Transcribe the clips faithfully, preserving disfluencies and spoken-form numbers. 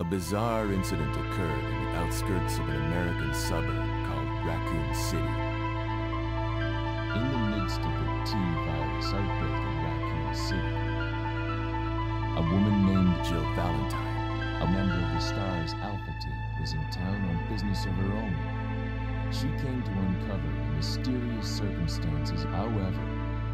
A bizarre incident occurred in the outskirts of an American suburb called Raccoon City. In the midst of the T-virus outbreak in Raccoon City, a woman named Jill Valentine, a member of the Star's Alpha team, was in town on business of her own. She came to uncover the mysterious circumstances, however.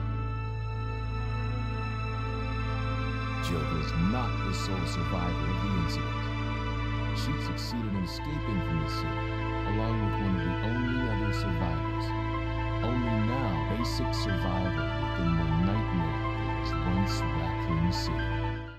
Jill was not the sole survivor of the incident. She succeeded in escaping from the city, along with one of the only other survivors. Only now, basic survival within the nightmare that was once Raccoon City.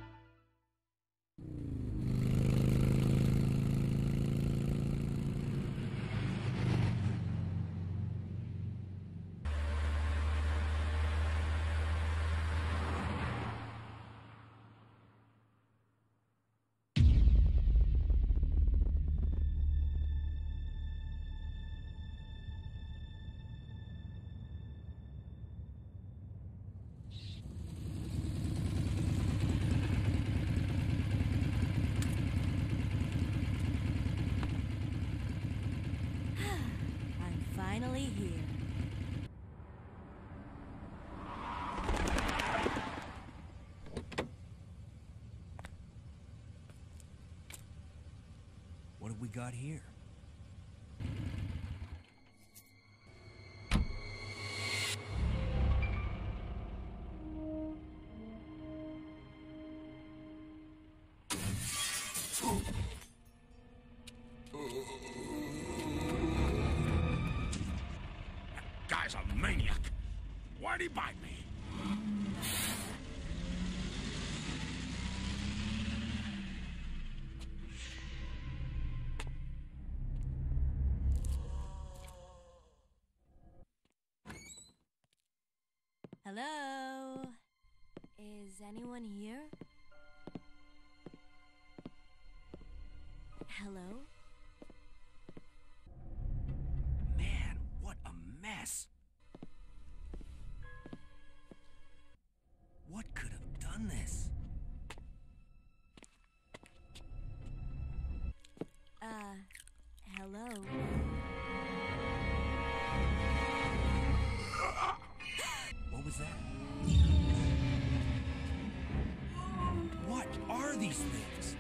Finally here. What have we got here? Guy's a maniac. Why'd he bite me? Hello? Is anyone here? Hello? Man, what a mess! What could have done this? Uh, hello? What was that? What are these things?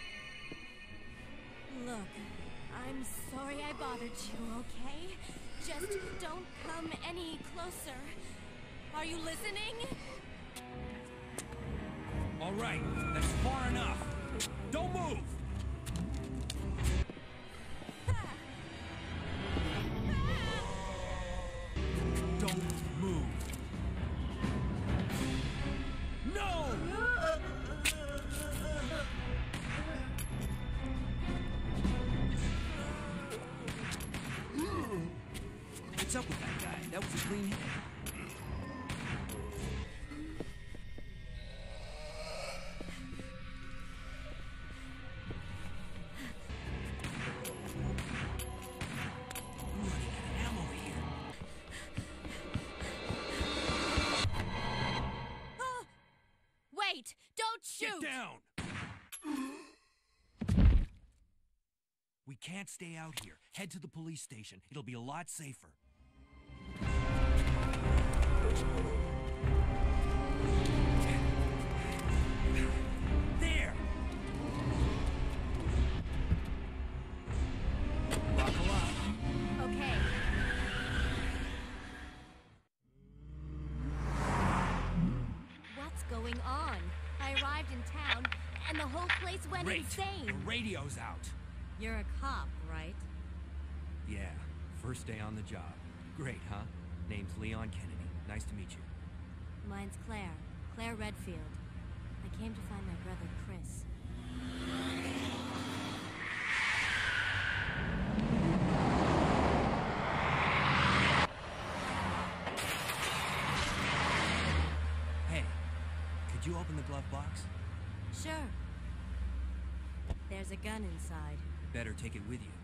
Look, I'm sorry I bothered you, okay? Just don't come any closer. Are you listening? All right, that's far enough. Don't move! Don't move. No! What's up with that guy? That was a clean hit. Wait! Don't shoot! Get down! We can't stay out here. Head to the police station. It'll be a lot safer. There! Buckle up. Okay. What's going on? I arrived in town, and the whole place went Great. insane. The radio's out. You're a cop, right? Yeah, first day on the job. Great, huh? Name's Leon Kennedy. Nice to meet you. Mine's Claire. Claire Redfield. I came to find my brother, Chris. Hey, could you open the glove box? Sure. There's a gun inside. Better take it with you.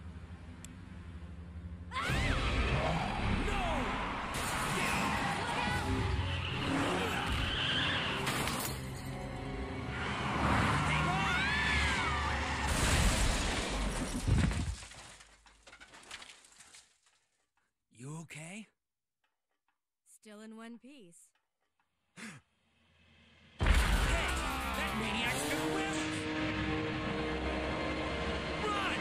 all in one piece. That maniac's gonna win! Run!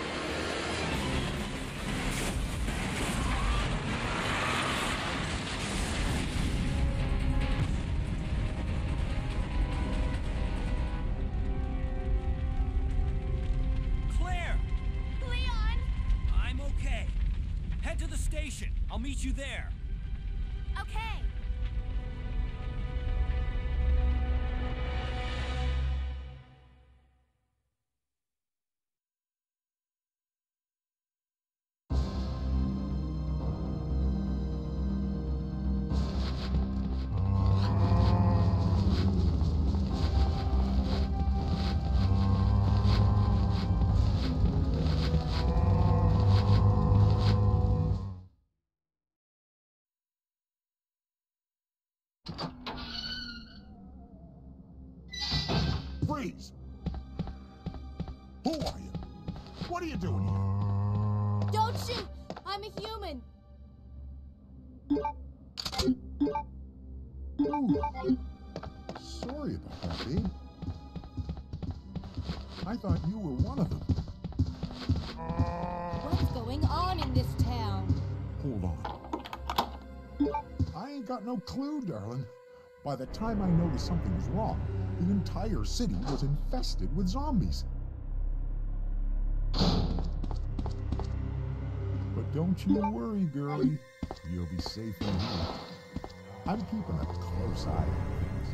Claire! Leon! I'm okay. Head to the station. I'll meet you there. Okay. Freeze! Who are you? What are you doing here? Don't shoot! I'm a human! Ooh. Sorry about that, babe. I thought you were one of them. What's going on in this town? Hold on. I ain't got no clue, darling. By the time I noticed something was wrong, the entire city was infested with zombies. But don't you worry, girlie. You'll be safe in here. I'm keeping a close eye on things.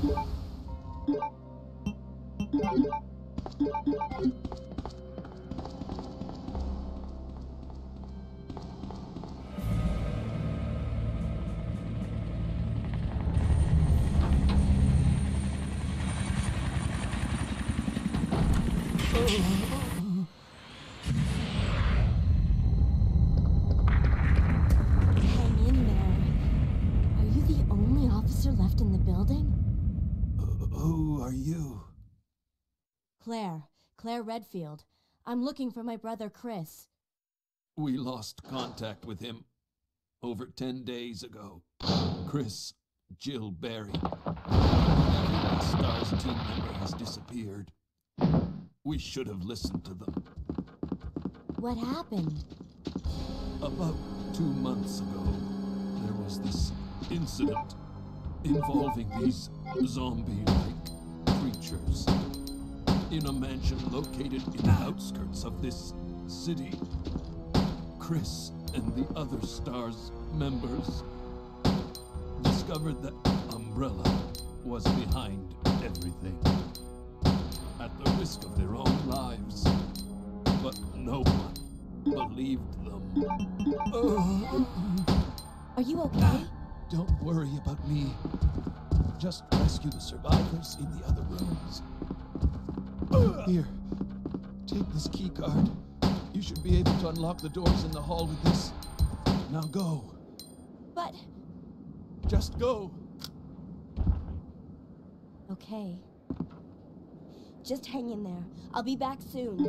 Hang in there. Are you the only officer left in the building? Uh, who are you? Claire. Claire Redfield. I'm looking for my brother Chris. We lost contact with him over ten days ago. Chris, Jill Barry. Every Stars team member has disappeared. We should have listened to them. What happened? About two months ago, there was this incident involving these zombie-like creatures in a mansion located in the outskirts of this city. Chris and the other Stars members discovered that Umbrella was behind everything, at the risk of their own lives. But no one believed them. Are you okay? Don't worry about me. Just rescue the survivors in the other rooms. Here, take this key card. You should be able to unlock the doors in the hall with this. Now go. But... Just go. Okay. Just hang in there. I'll be back soon.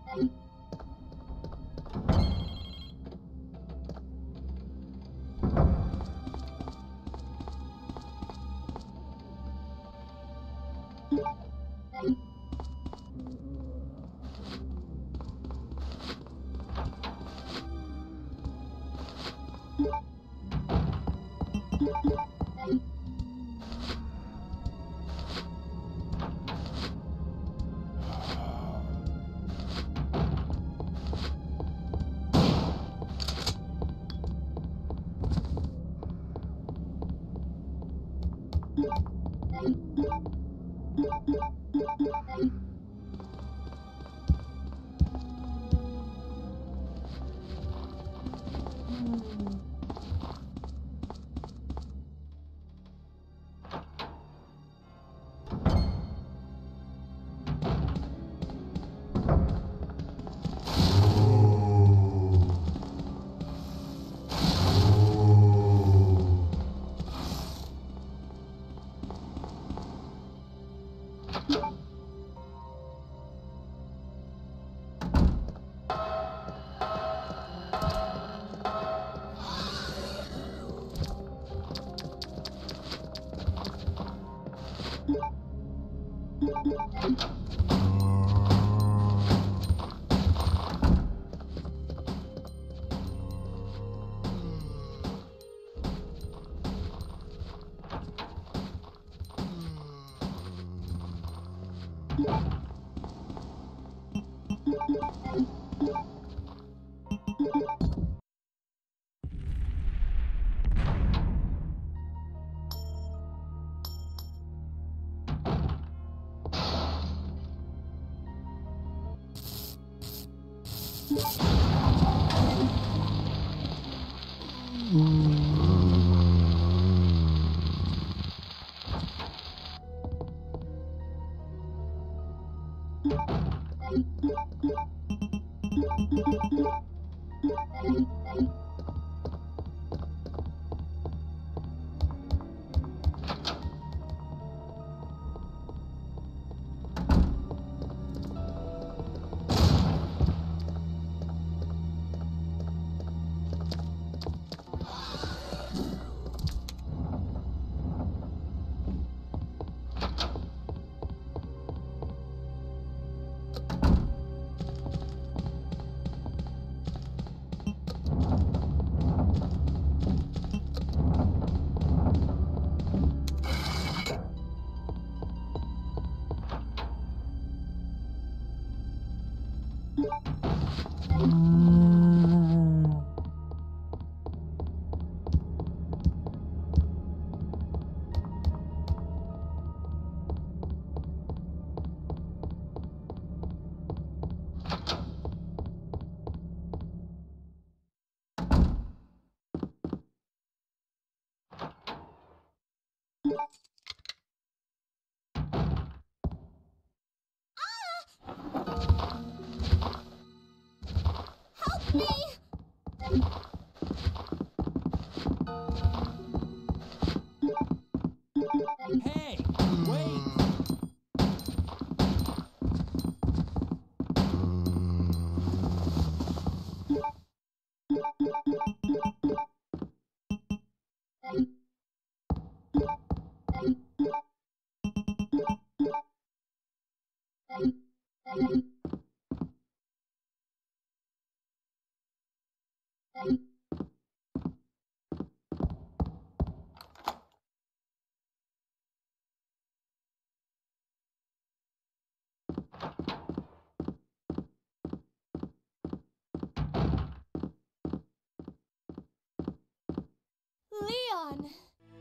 Help me! Hey, wait! Leon!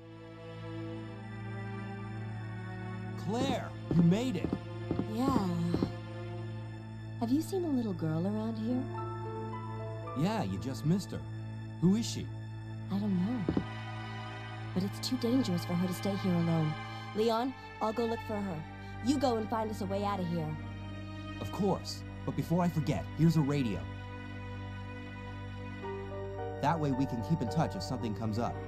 Claire, you made it! Yeah. Have you seen a little girl around here? Yeah, you just missed her. Who is she? I don't know. But it's too dangerous for her to stay here alone. Leon, I'll go look for her. You go and find us a way out of here. Of course. But before I forget, here's a radio. That way we can keep in touch if something comes up.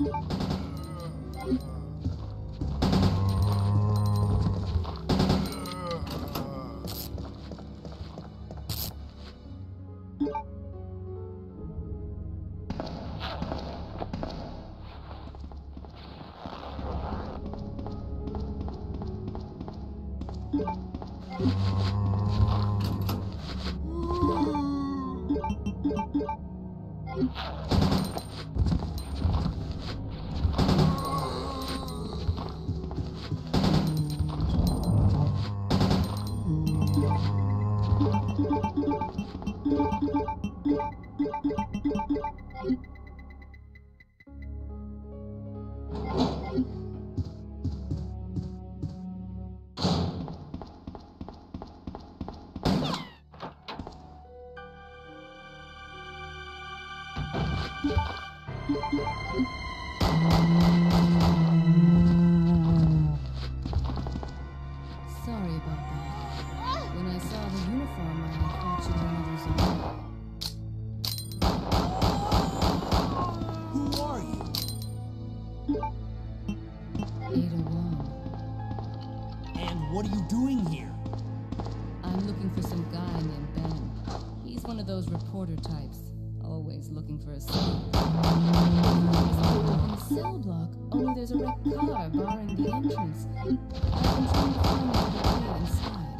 Sorry about that. When I saw the uniform, I thought you were another zombie. Who are you? Ada Wong. And what are you doing here? I'm looking for some guy named Ben. He's one of those reporter types, always looking for a cell. In the cell block, only there's a wrecked car barring the entrance. I've been trying to find another way inside.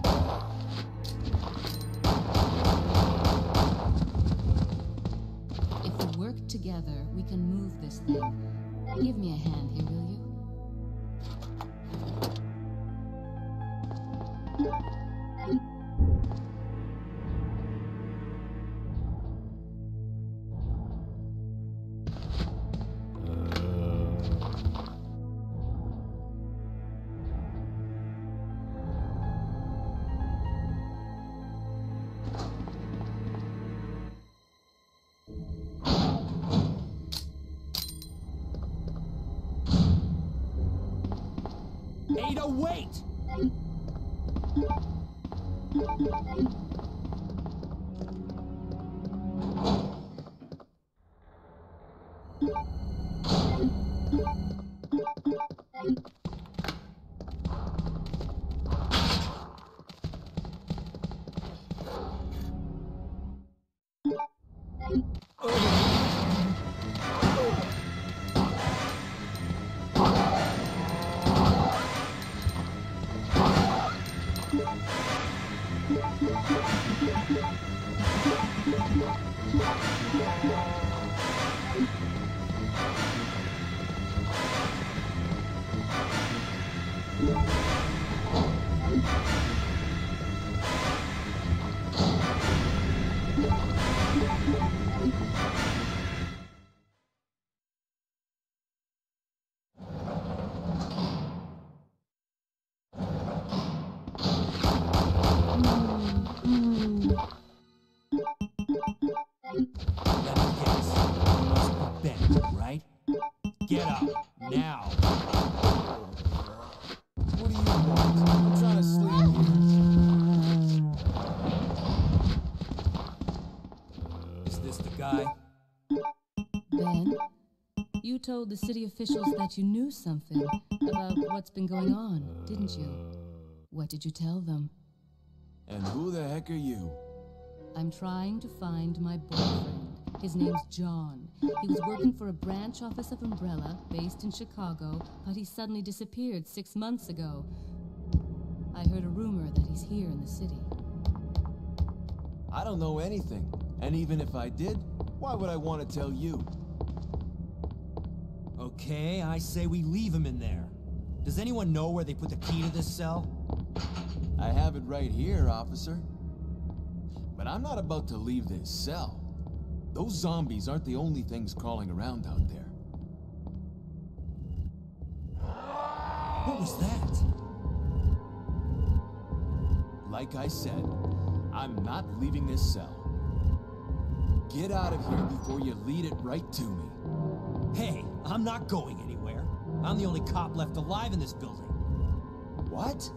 If we work together, we can move this thing. Give me a hand here, will you? Ada, wait! Get up, now! What do you want? I'm trying to sleep here. Is this the guy? Ben, you told the city officials that you knew something about what's been going on, didn't you? What did you tell them? And who the heck are you? I'm trying to find my boyfriend. His name's John. He was working for a branch office of Umbrella, based in Chicago, but he suddenly disappeared six months ago. I heard a rumor that he's here in the city. I don't know anything. And even if I did, why would I want to tell you? Okay, I say we leave him in there. Does anyone know where they put the key to this cell? I have it right here, officer. But I'm not about to leave this cell. Those zombies aren't the only things crawling around out there. What was that? Like I said, I'm not leaving this cell. Get out of here before you lead it right to me. Hey, I'm not going anywhere. I'm the only cop left alive in this building. What?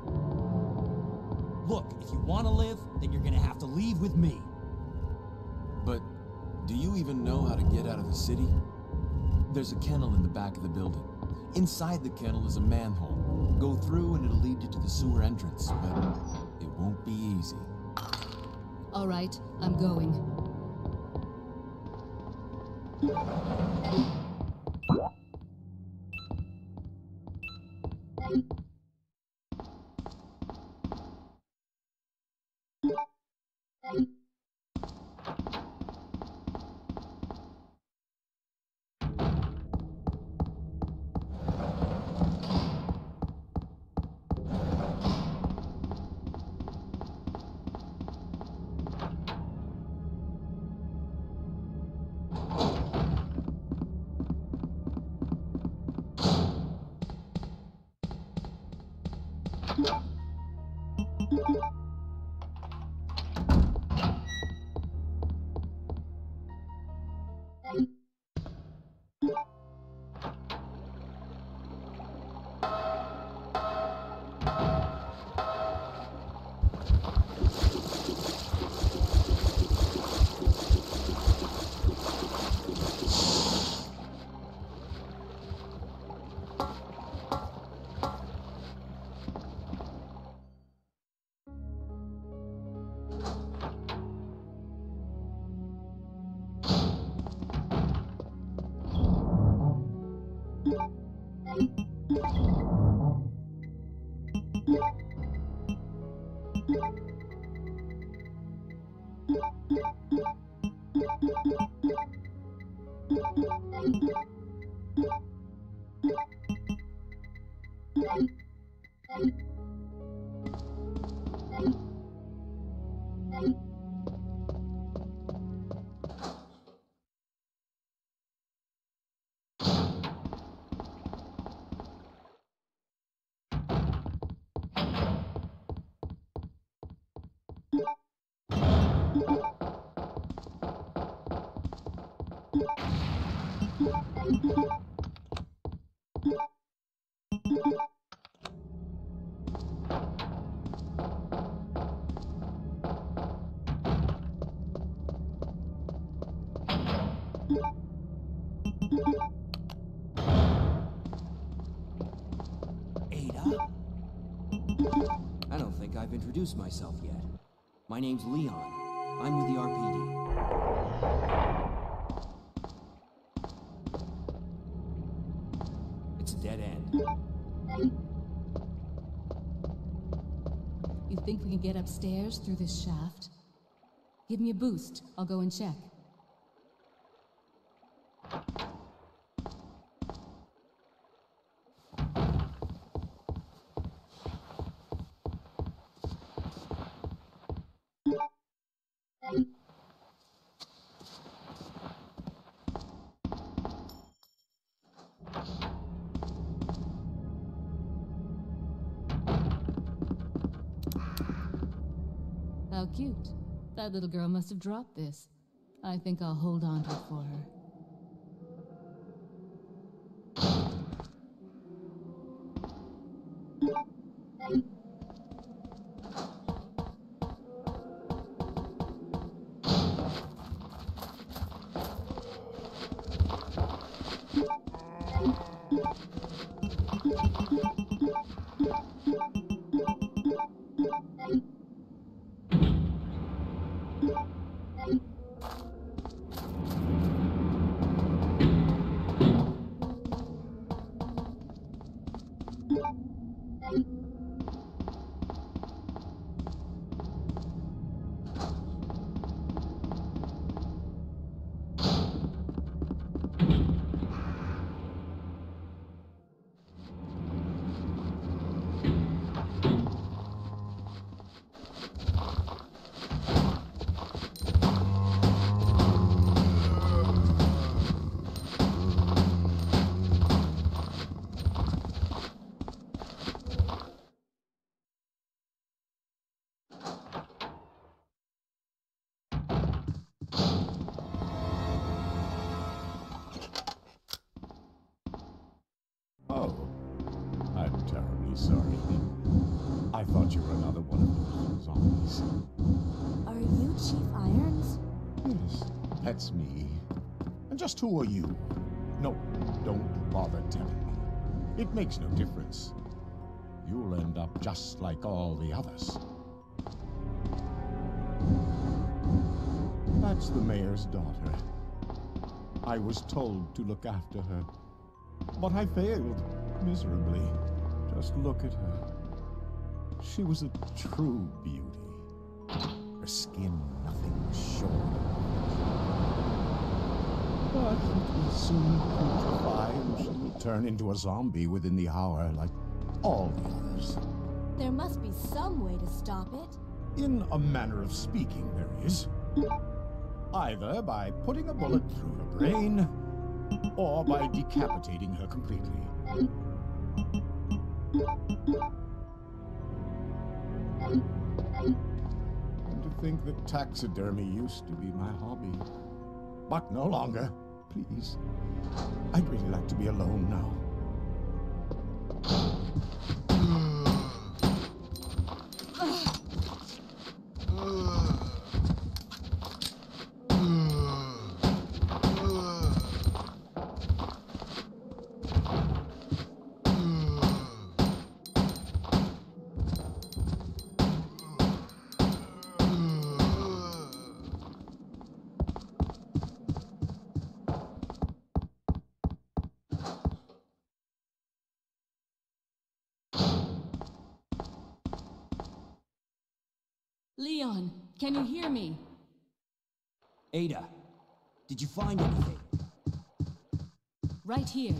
Look, if you want to live, then you're gonna have to leave with me. But do you even know how to get out of the city? There's a kennel in the back of the building. Inside the kennel is a manhole. Go through and it'll lead you to the sewer entrance, but it won't be easy. All right, I'm going. Ada? I don't think I've introduced myself yet. My name's Leon. I'm with the R P D. It's a dead end. You think we can get upstairs through this shaft? Give me a boost. I'll go and check. How cute. That little girl must have dropped this. I think I'll hold on to it for her. Oh, I'm terribly sorry. I thought you were another one of those zombies. Are you Chief Irons? Yes, that's me. And just who are you? No, don't bother telling me. It makes no difference. You'll end up just like all the others. That's the mayor's daughter. I was told to look after her, but I failed miserably. Just look at her. She was a true beauty. Her skin nothing short of. But it will soon putrefy, and she will turn into a zombie within the hour like all the others. There must be some way to stop it. In a manner of speaking, there is. Either by putting a bullet through her brain, or by decapitating her completely. And to think that taxidermy used to be my hobby. But no longer. Please. I'd really like to be alone now. Leon, can you hear me? Ada, did you find anything? Right here.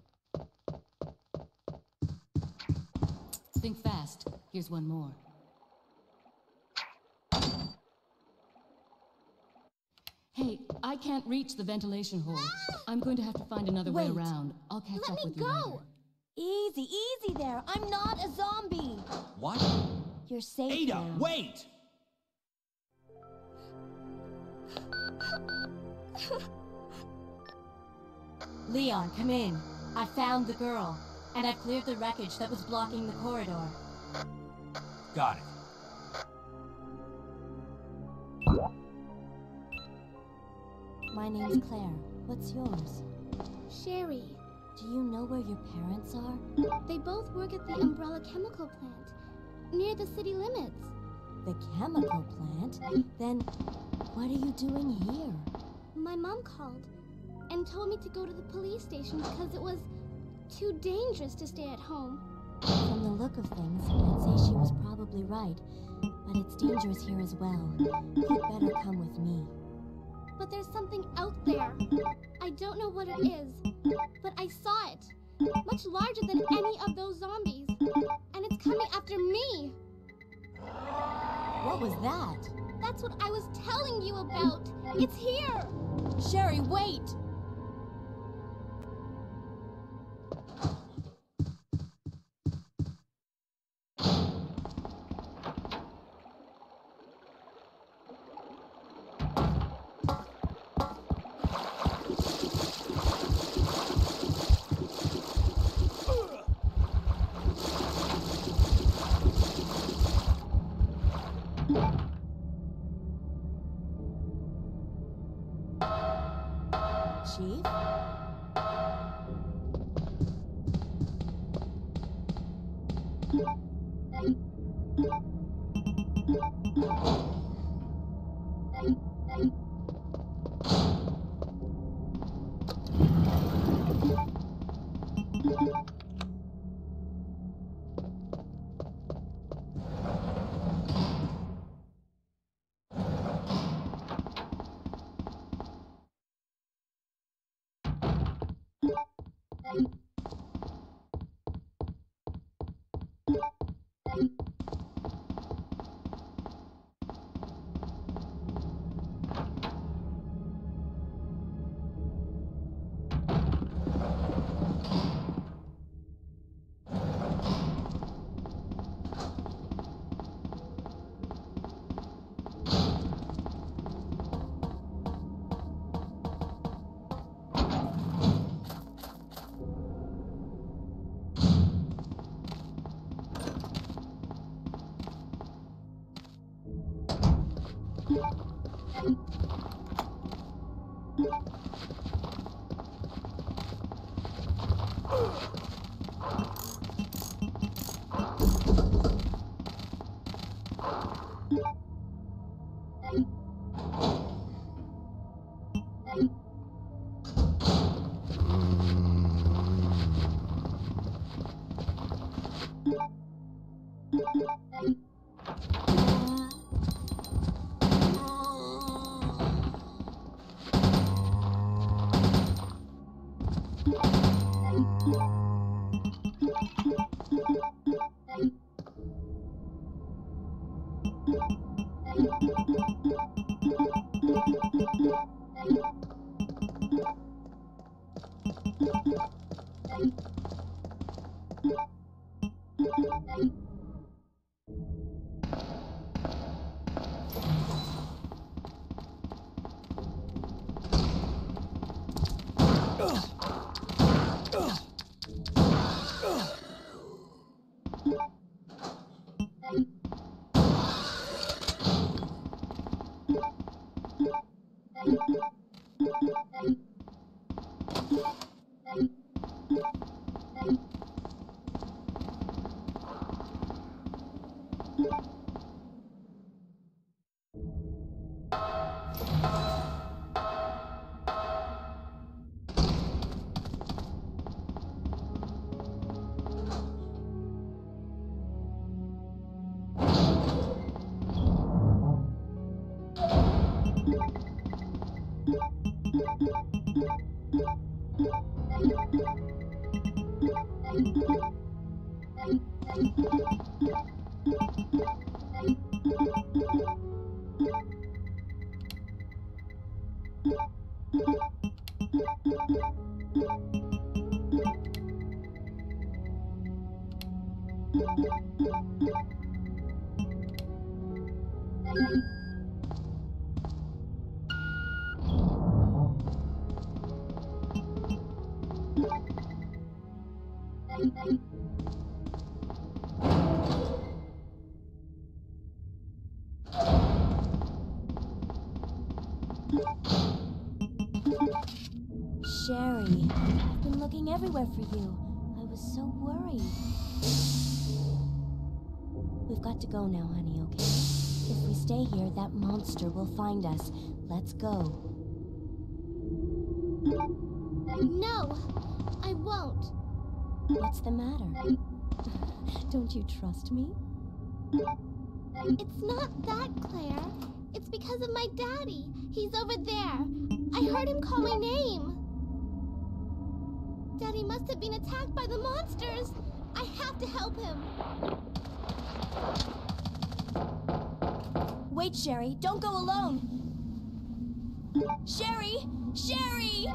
Think fast. Here's one more. Hey, I can't reach the ventilation hole. I'm going to have to find another way Wait. around. I'll catch Let up me with you go. later. Easy, easy there. I'm not a zombie. What? You're safe Ada, now. wait! Leon, come in. I found the girl, and I've cleared the wreckage that was blocking the corridor. Got it. My name's Claire. What's yours? Sherry. Do you know where your parents are? They both work at the Umbrella Chemical Plant, near the city limits. The chemical plant? Then, what are you doing here? My mom called and told me to go to the police station because it was too dangerous to stay at home. From the look of things, I'd say she was probably right. But it's dangerous here as well. You'd better come with me. But there's something out there. I don't know what it is, but I saw it. Much larger than any of those zombies. And it's coming after me. What was that? That's what I was telling you about. It's here. Sherry, wait! Chief? Sherry, I've been looking everywhere for you. I was so worried. We've got to go now, honey, okay? If we stay here, that monster will find us. Let's go. No, I won't. What's the matter? Don't you trust me? It's not that, Claire. It's because of my daddy. He's over there. I heard him call my name. Daddy must have been attacked by the monsters. I have to help him. Wait, Sherry. Don't go alone. Sherry! Sherry!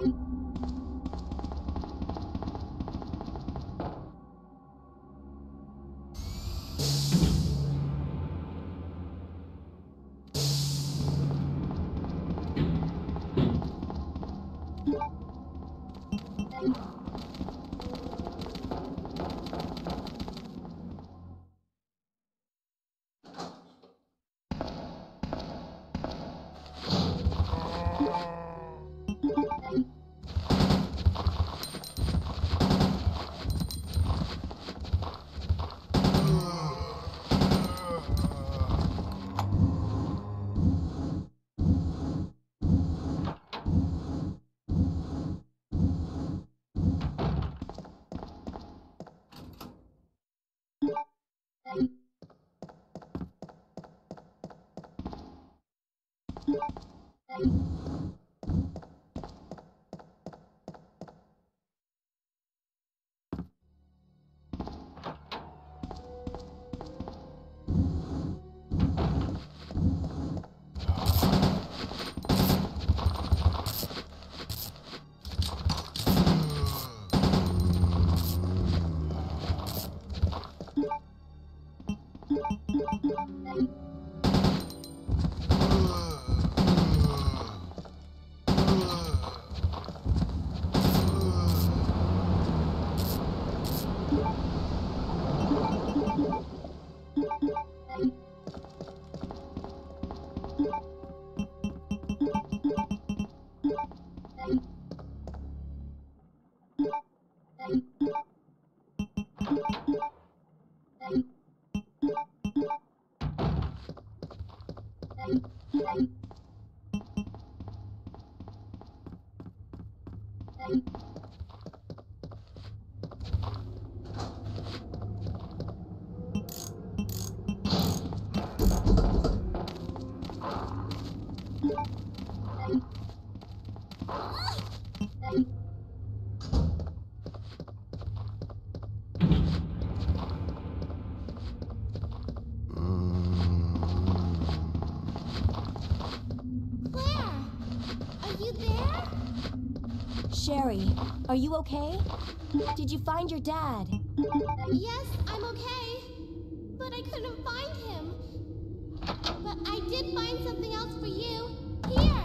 Sherry, are you okay? Did you find your dad? Yes, I'm okay. But I couldn't find him. But I did find something else for you. Here!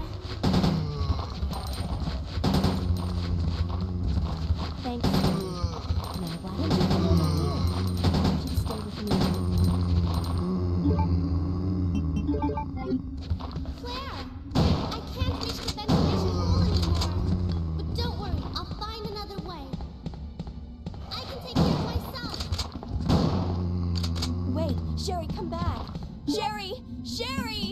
Thanks. Now, why don't you come over here? I want you to stay with me. Claire! I can't reach the ventilation hole anymore. But don't worry, I'll find another way. I can take care of myself. Wait, Sherry, come back. Sherry! Sherry!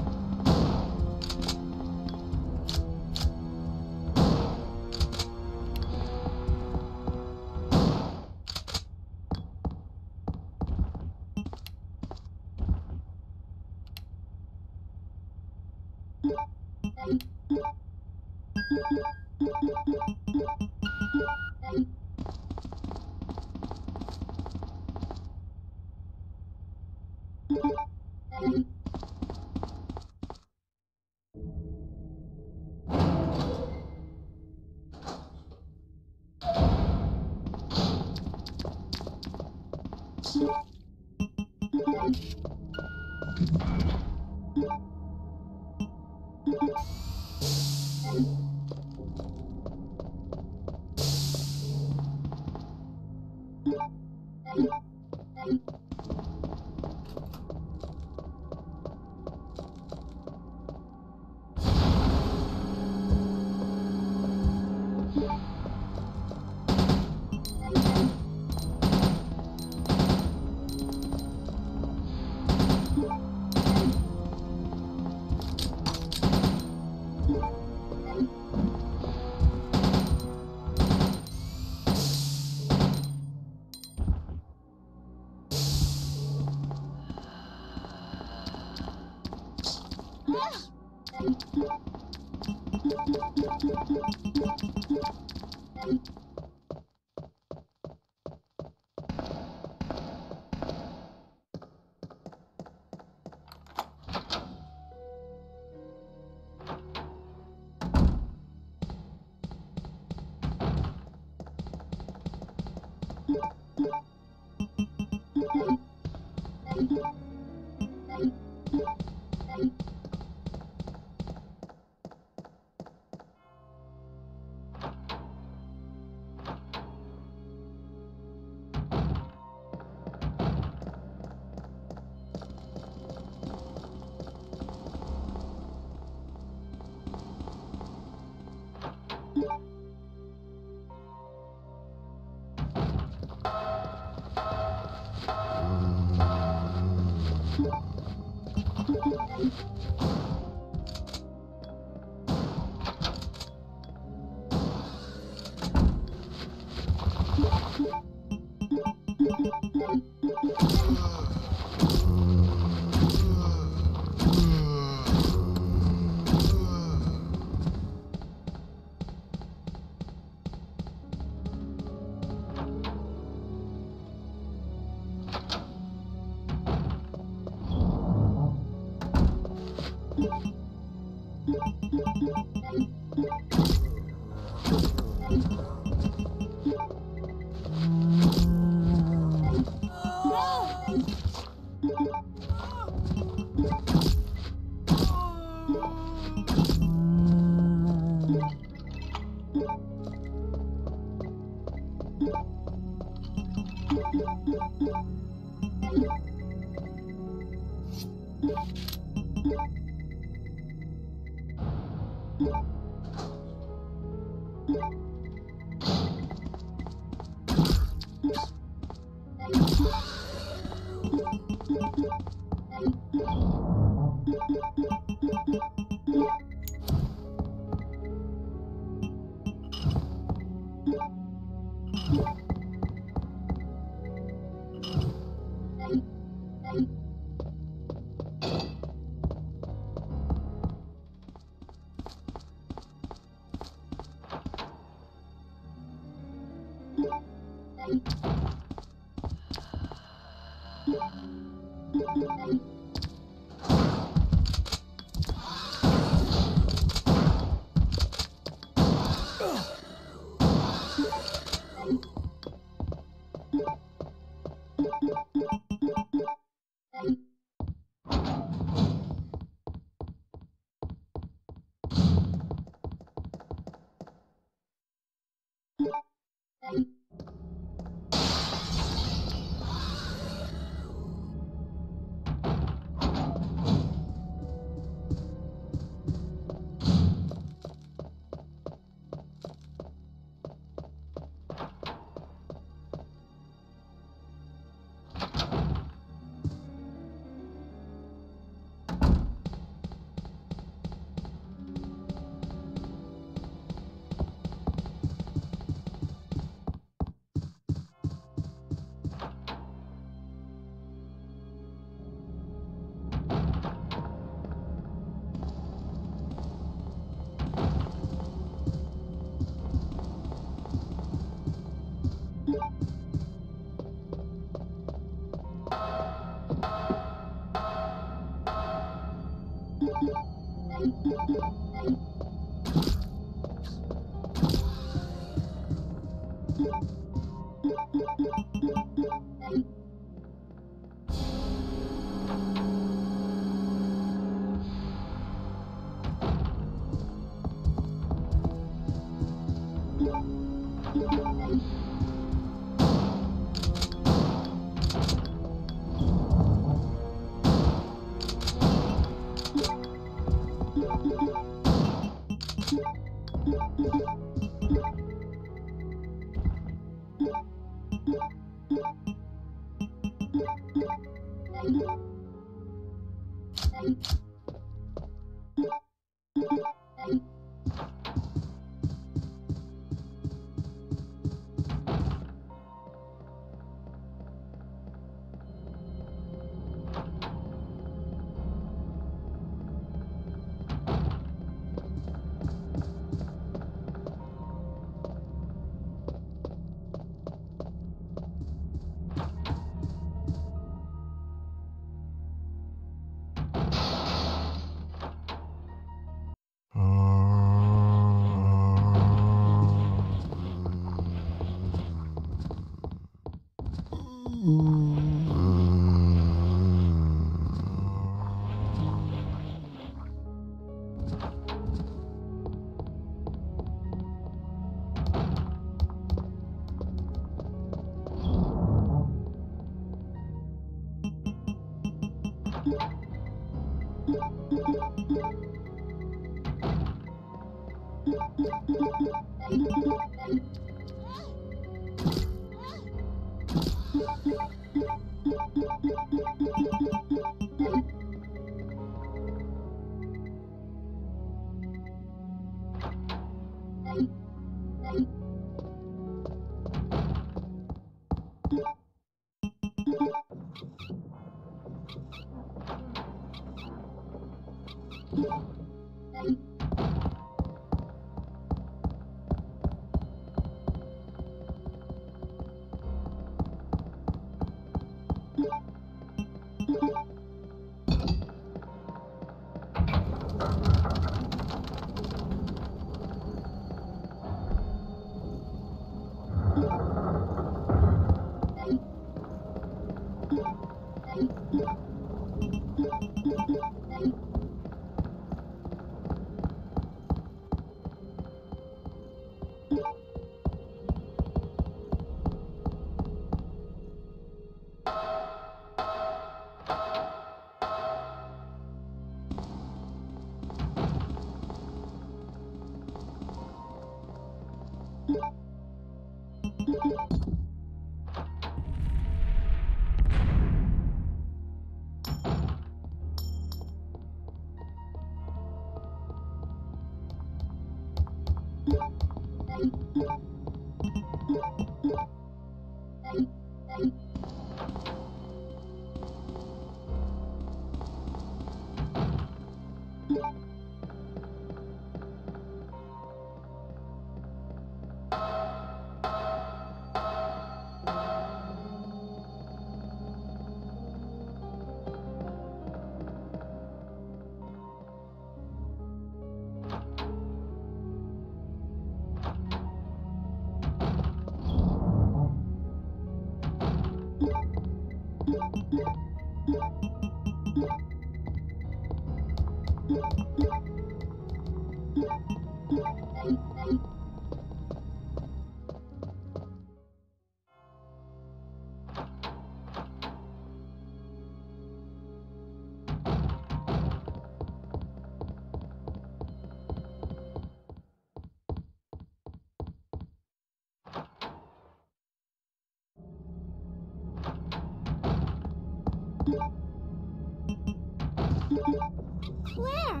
Claire!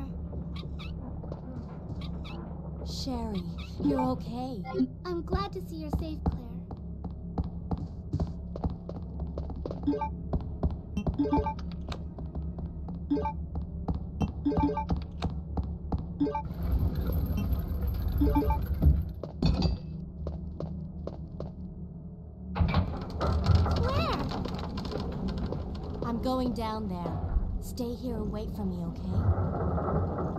Sherry, you're okay. I'm glad to see you're safe, Claire. Claire! I'm going down there. Stay here and wait for me, okay?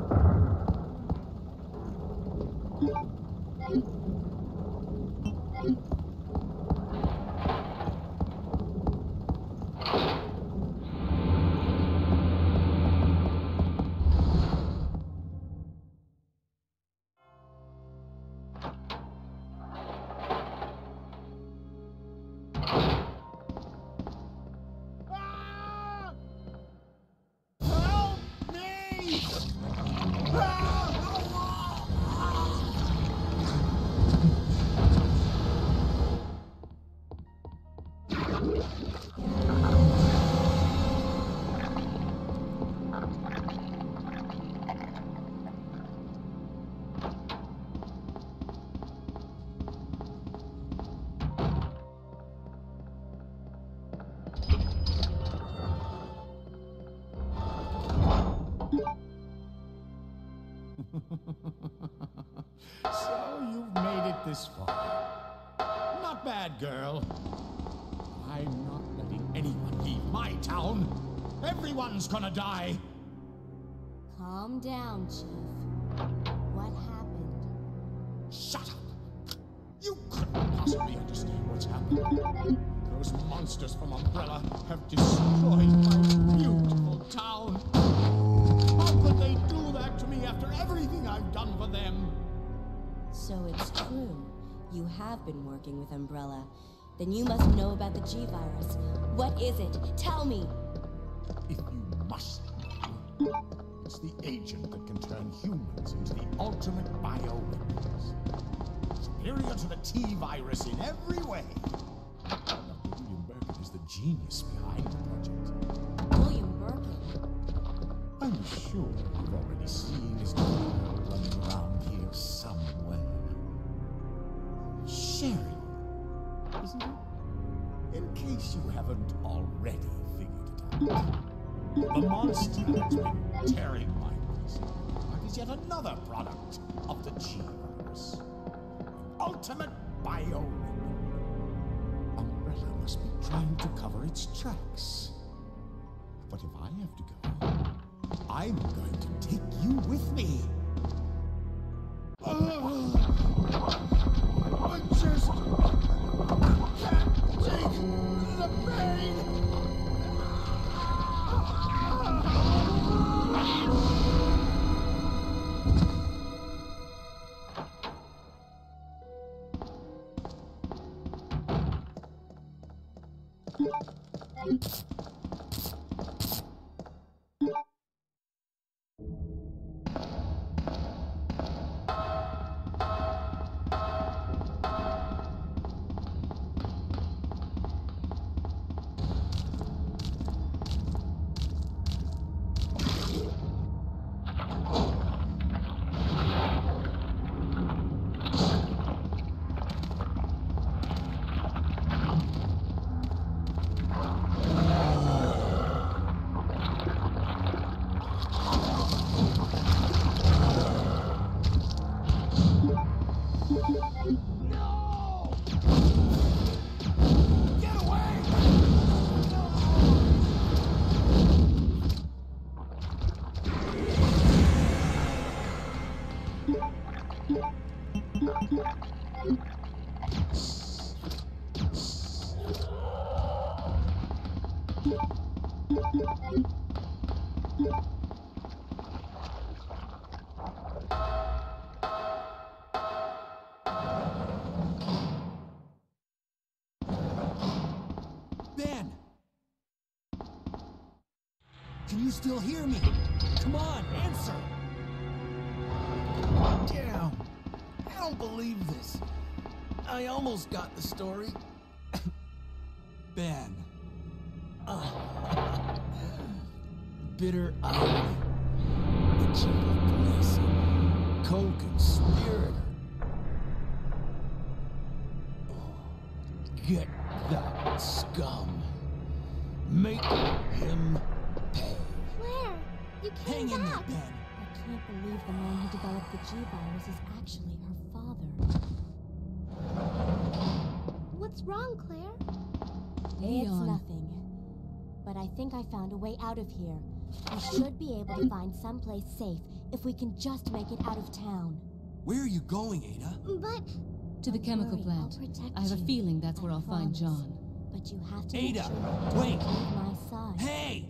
So you've made it this far. Not bad, girl. I'm not letting anyone leave my town. Everyone's gonna die. Calm down, Chief. What happened? Shut up! You couldn't possibly understand what's happened. Those monsters from Umbrella have destroyed my beautiful town. How could they do that to me after everything I've done for them? So it's true. You have been working with Umbrella. Then you must know about the G virus. What is it? Tell me! If you must know, it's It's the agent that can turn humans into the ultimate bioweapons. Superior to the T-virus in every way. Doctor William Birkin is the genius behind the project. William Birkin. I'm sure you've already seen his girl running around here somewhere. Sherry, isn't it? In case you haven't already figured it out. The monster that's been tearing my piece apart is yet another product of the G-virus. Ultimate bioweapon. Umbrella must be trying to cover its tracks. But if I have to go, I'm going to take you with me. Uh, I just can't take the pain. Ben! Can you still hear me? Come on, answer! Damn! I don't believe this. I almost got the story. Ben. Uh, bitter irony. The chief of police. Co-conspirator. Get that scum. Make him pay. Claire, you came Hang in there, back. Ben. I can't believe the man who developed the G-virus is actually her father. What's wrong, Claire? It's Leon. nothing. But I think I found a way out of here. We should be able to find someplace safe if we can just make it out of town. Where are you going, Ada? But To the Don't chemical worry, plant. I'll protect I have a you. feeling that's where I I'll find promise. John. But you have to make Ada, sure you wait. don't leave my side. Hey!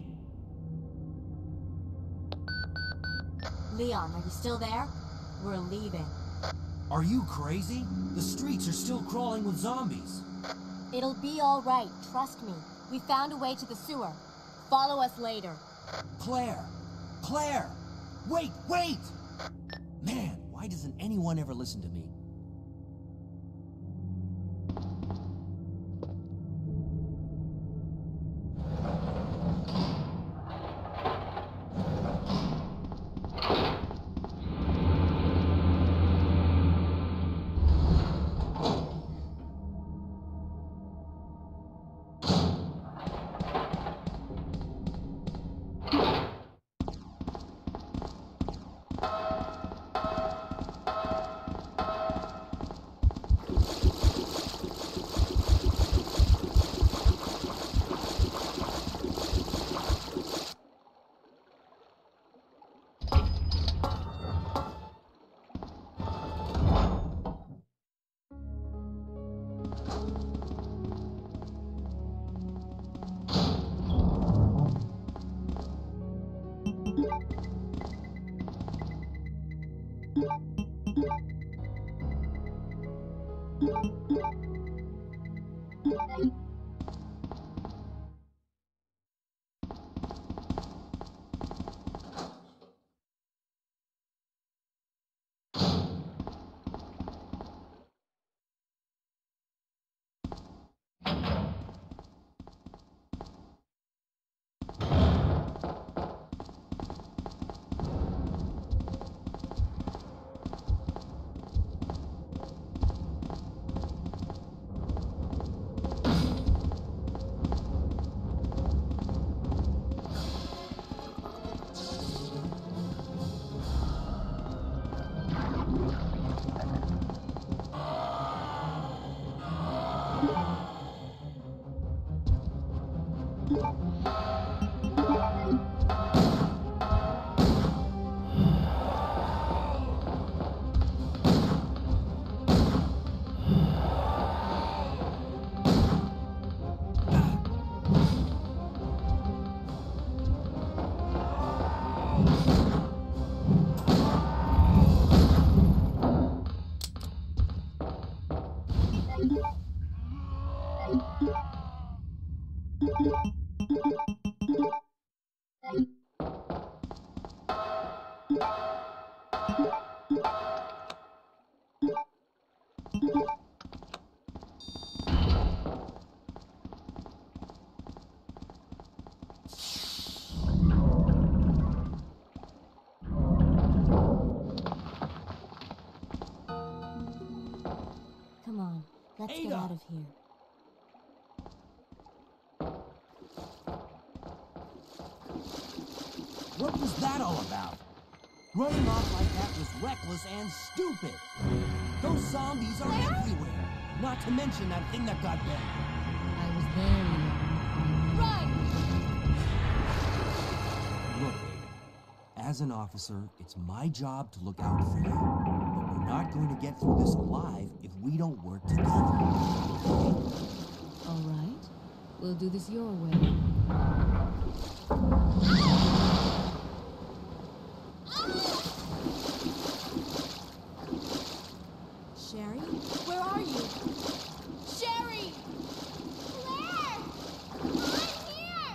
Leon, are you still there? We're leaving. Are you crazy? The streets are still crawling with zombies. It'll be all right, trust me. We found a way to the sewer. Follow us later. Claire! Claire! Wait, wait! Man, why doesn't anyone ever listen to me? Come on, let's get Ada! out of here. What was that all about? Running off like that was reckless and stupid. Those zombies are everywhere. Not to mention that thing that got bit. I was there, Leon. Run! Look, Ada, as an officer, it's my job to look out for you. But we're not going to get through this alive if we don't work together. All right. We'll do this your way. Sherry, where are you? Sherry! Claire! I'm here!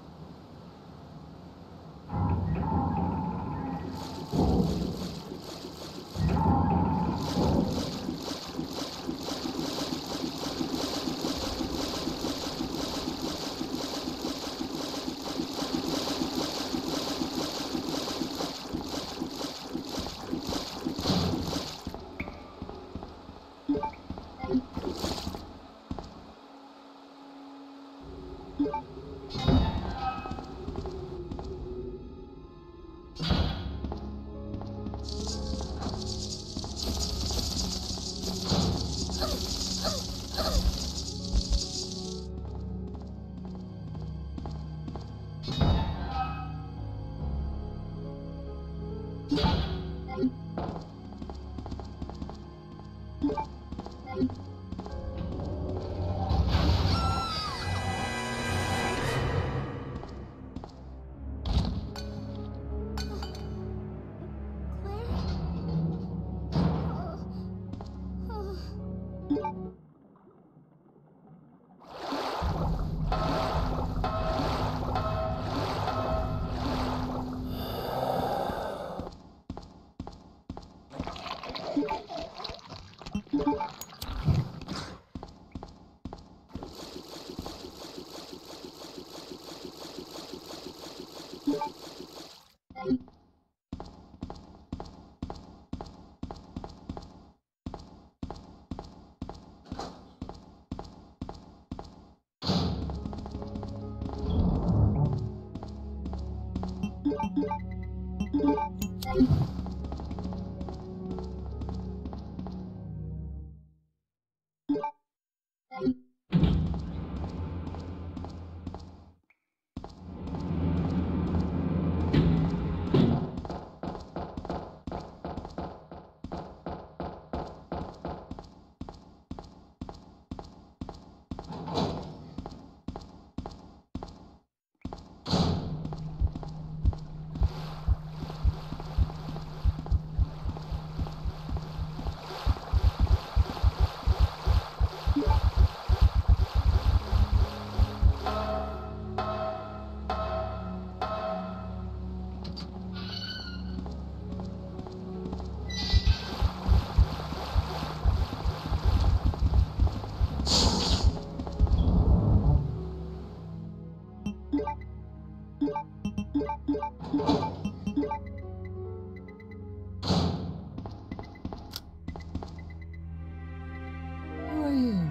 Who are you?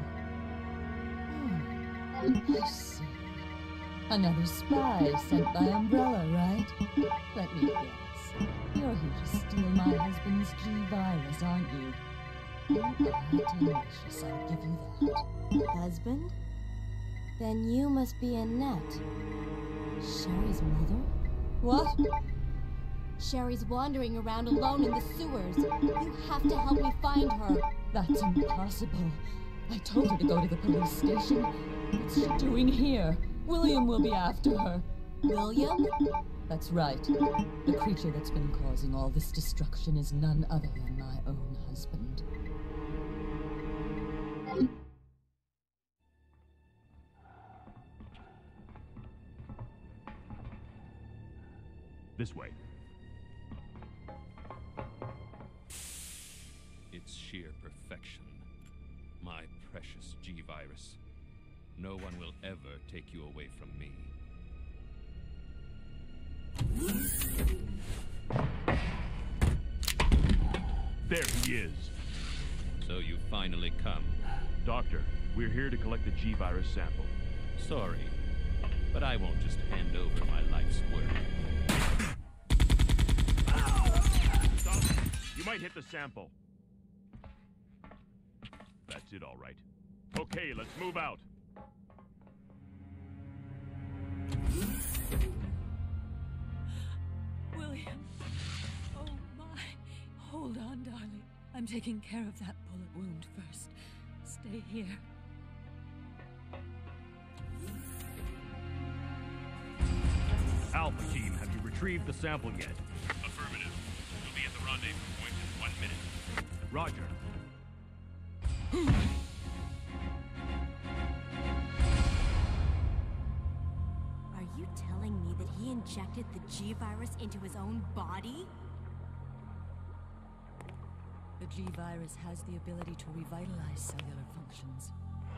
Oh, I see. Another spy sent by Umbrella, right? Let me guess. You're here to steal my husband's G virus, aren't you? You are tenacious, I'll give you that. Husband? Then you must be Annette. Sherry's mother? What? Sherry's wandering around alone in the sewers. You have to help me find her. That's impossible. I told her to go to the police station. What's she doing here? William will be after her. William? That's right. The creature that's been causing all this destruction is none other than my own husband. This way. its sheer perfection. My precious G-Virus. No one will ever take you away from me. There he is. So you finally come. Doctor, we're here to collect the G-Virus sample. Sorry, but I won't just hand over my life's work. Stop! You might hit the sample. That's it, all right. Okay, let's move out. William. Oh, my. Hold on, darling. I'm taking care of that bullet wound first. Stay here. Alpha team, have you retrieved the sample yet? Affirmative. You'll be at the rendezvous point in one minute. Roger. Are you telling me that he injected the G-Virus into his own body? The G-Virus has the ability to revitalize cellular functions.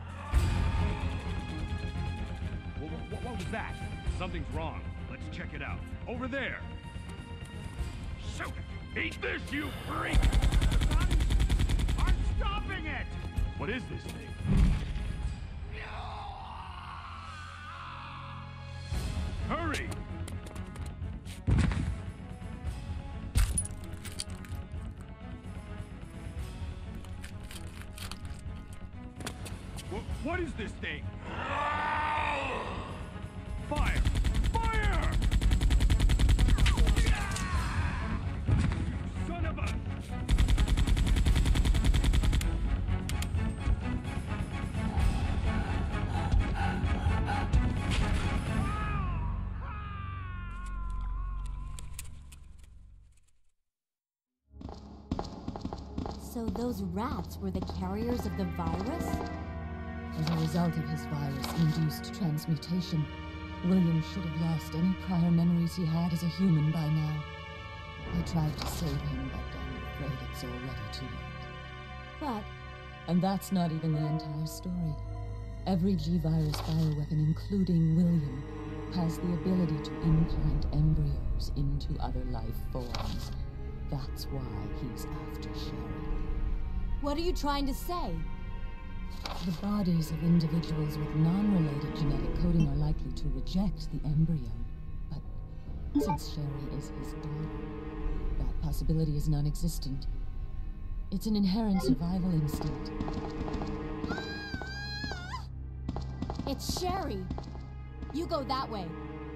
What, what, what was that? Something's wrong. Let's check it out. Over there! Shoot! Eat this, you freak! I'm stopping it! What is this thing? Hurry! Wh- what is this thing? Fire! Fire! Son of a... So those rats were the carriers of the virus? As a result of his virus-induced transmutation, William should have lost any prior memories he had as a human by now. I tried to save him, but I'm afraid it's already too late. But... And that's not even the entire story. Every G-Virus bioweapon, including William, has the ability to implant embryos into other life forms. That's why he's after Sherry. What are you trying to say? The bodies of individuals with non-related genetic coding are likely to reject the embryo. But since Sherry is his daughter, that possibility is non-existent. It's an inherent survival instinct. It's Sherry! You go that way.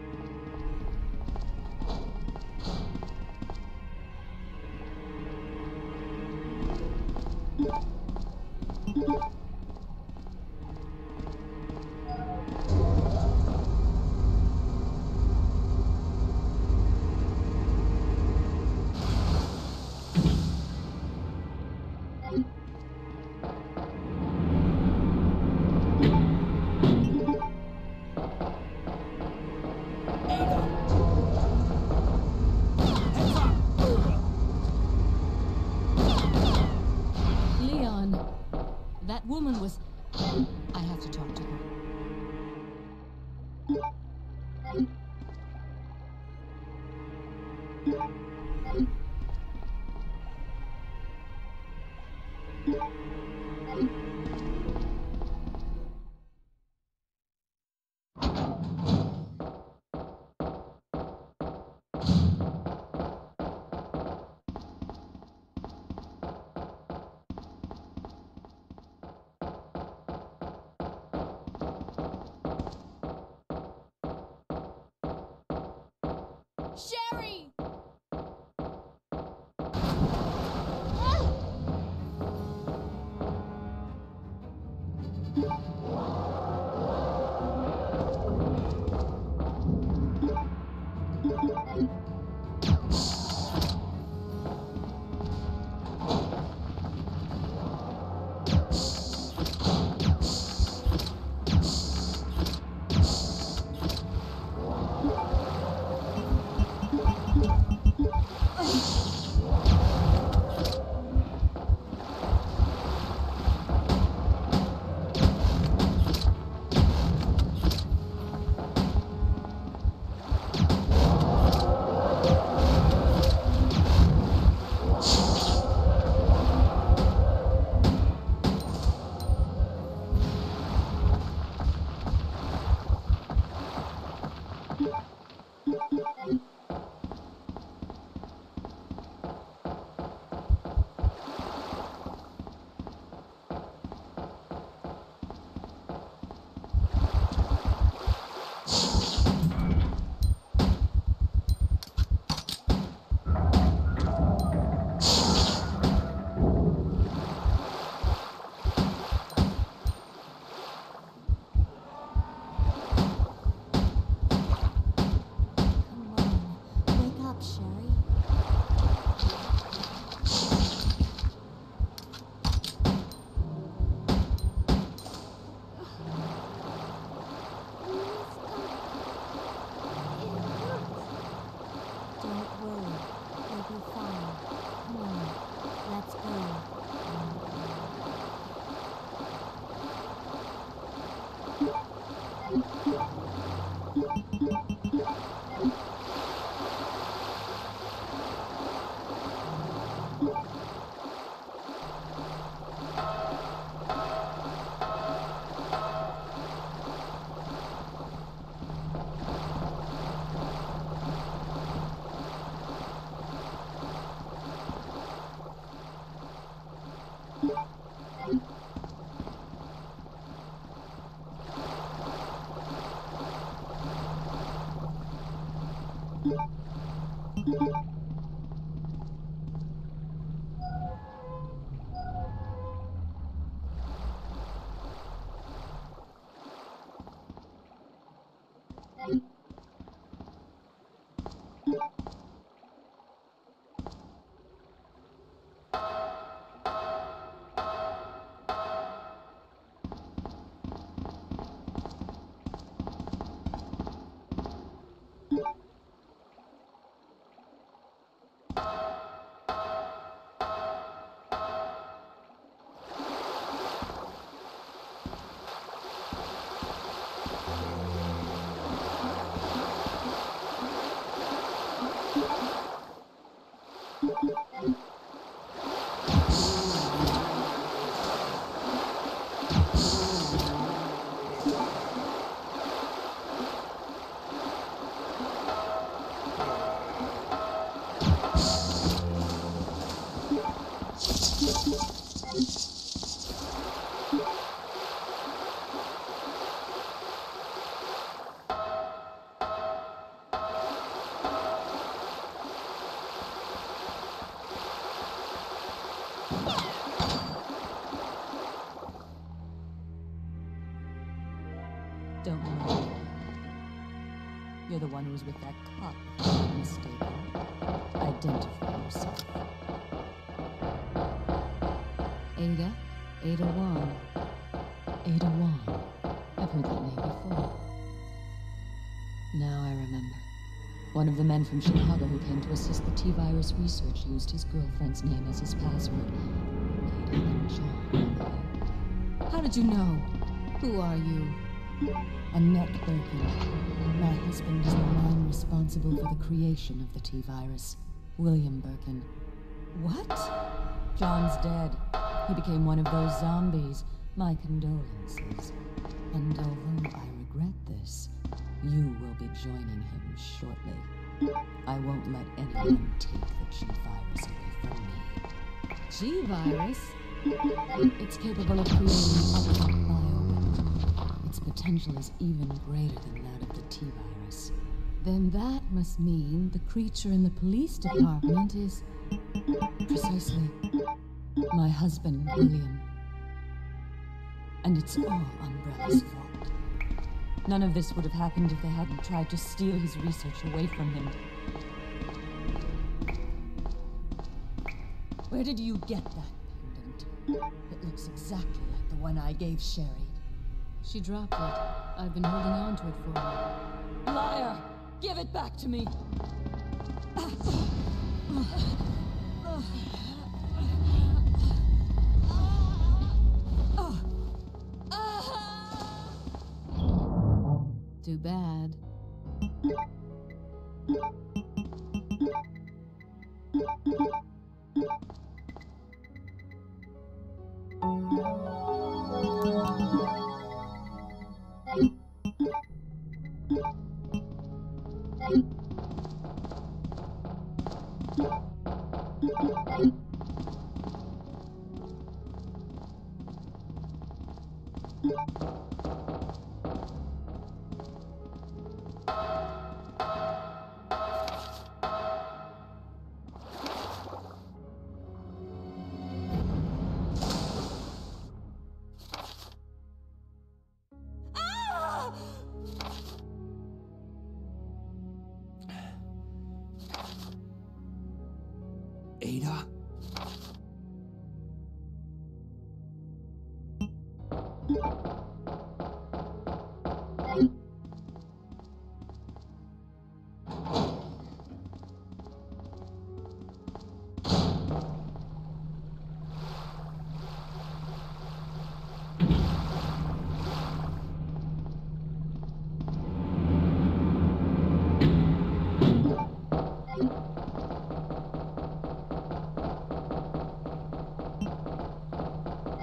That woman was... I have to talk to her. Sherry! Don't worry. You're the one who was with that cop, if I'm not mistaken. Identify yourself. Ada? Ada Wong. Ada Wong. I've heard that name before. Now I remember. One of the men from Chicago who came to assist the T-virus research used his girlfriend's name as his password. Ada and John. How did you know? Who are you? Annette Birkin. My husband is the man responsible for the creation of the T-virus. William Birkin. What? John's dead. He became one of those zombies. My condolences. And although I regret this, you will be joining him shortly. I won't let anyone take the G-virus away from me. G-virus? It's capable of creating other bioweapons. Its potential is even greater than that of the T-virus. Then that must mean the creature in the police department is... precisely my husband, William. And it's all Umbrella's fault. None of this would have happened if they hadn't tried to steal his research away from him. Where did you get that pendant? It looks exactly like the one I gave Sherry. She dropped it. I've been holding on to it for her. Liar! Give it back to me! Too bad. Ada?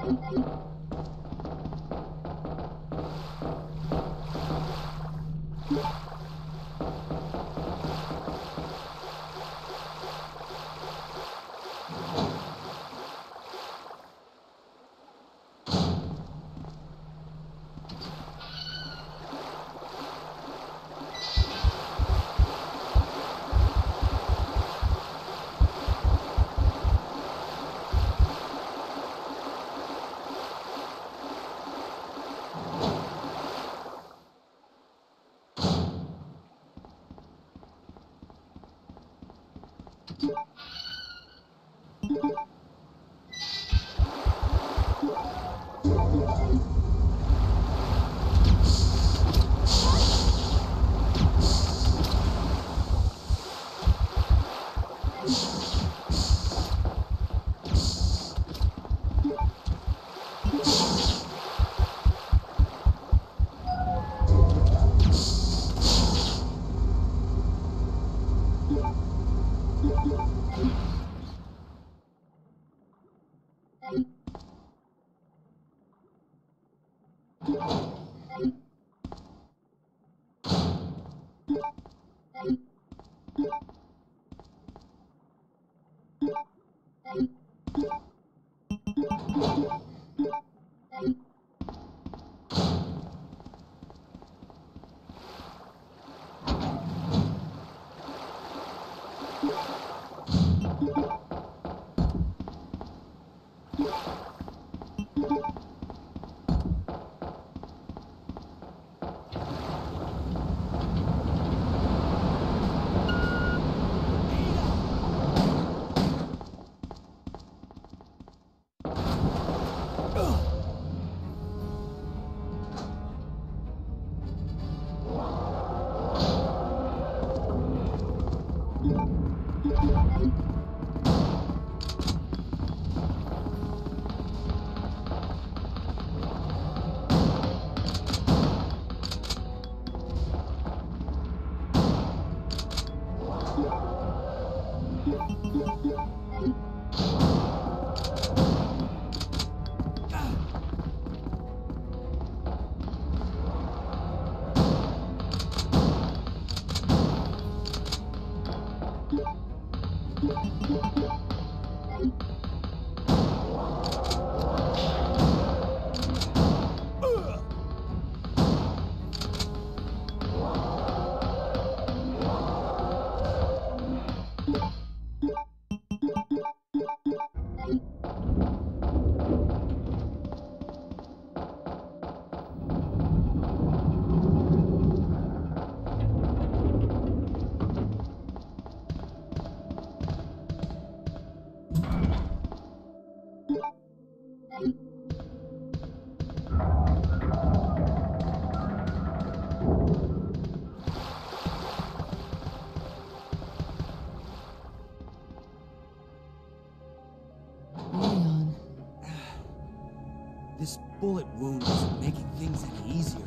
This bullet wound isn't making things any easier.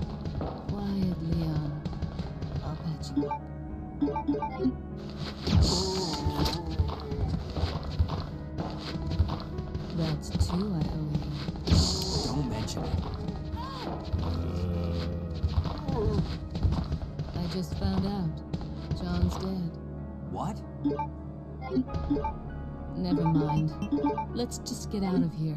Quiet, Leon. I'll patch you up. That's two, I owe you. Don't mention it. I just found out. John's dead. What? Never mind. Let's just get out of here.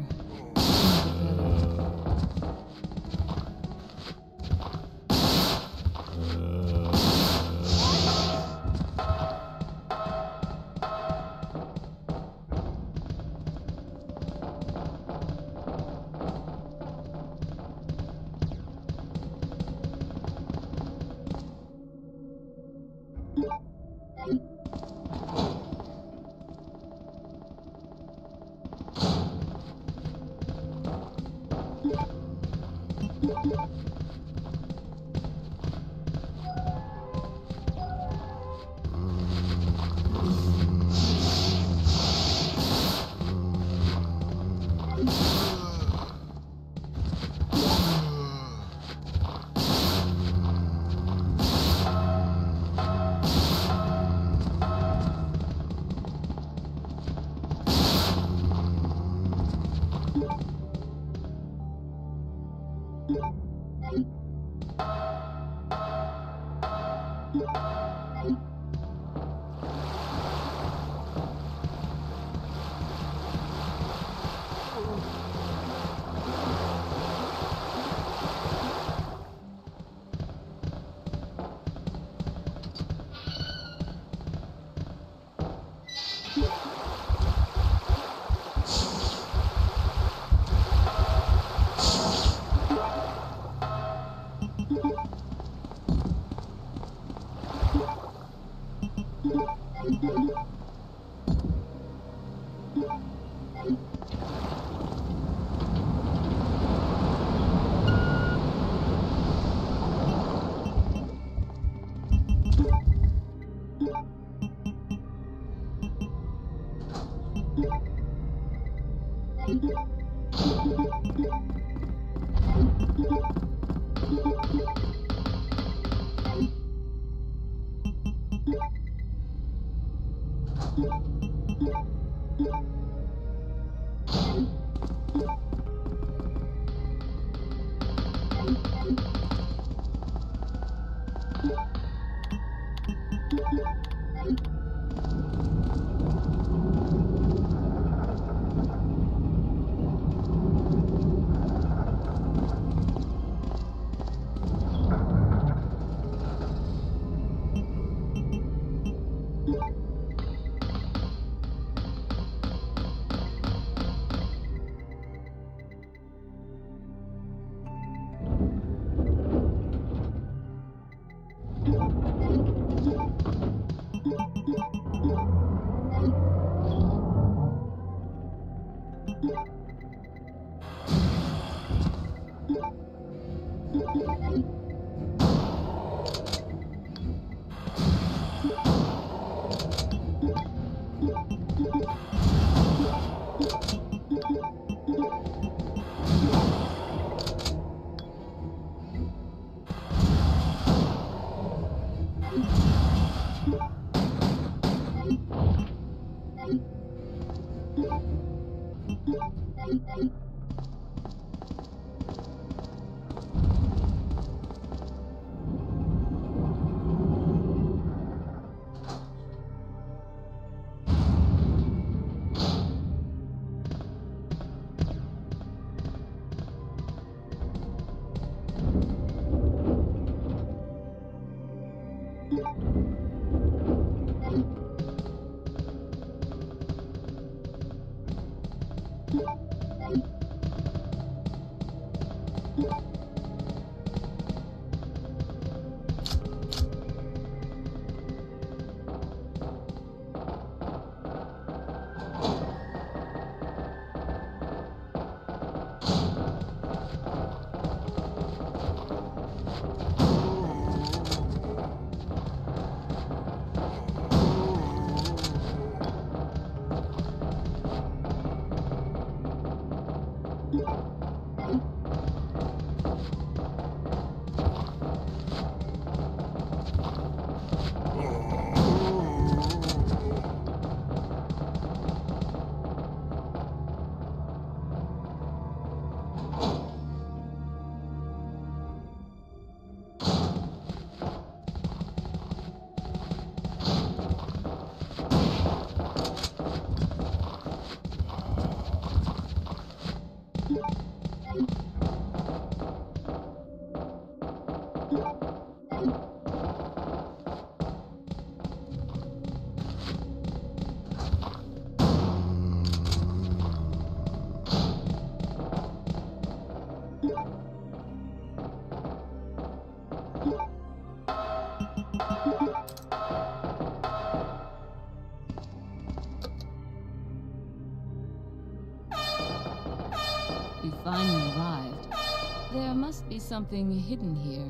We finally arrived. There must be something hidden here.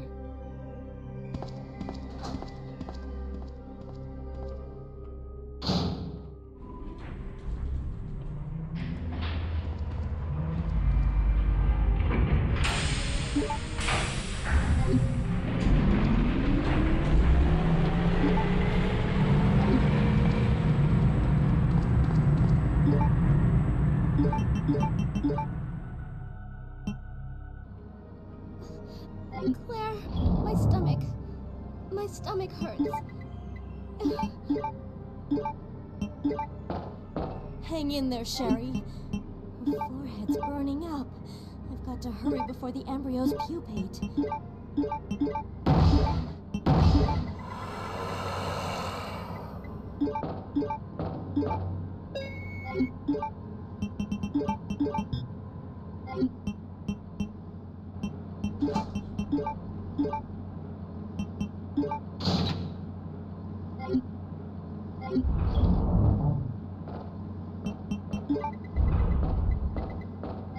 Claire, my stomach. My stomach hurts. Hang in there, Sherry. Her forehead's burning up. I've got to hurry before the embryos pupate.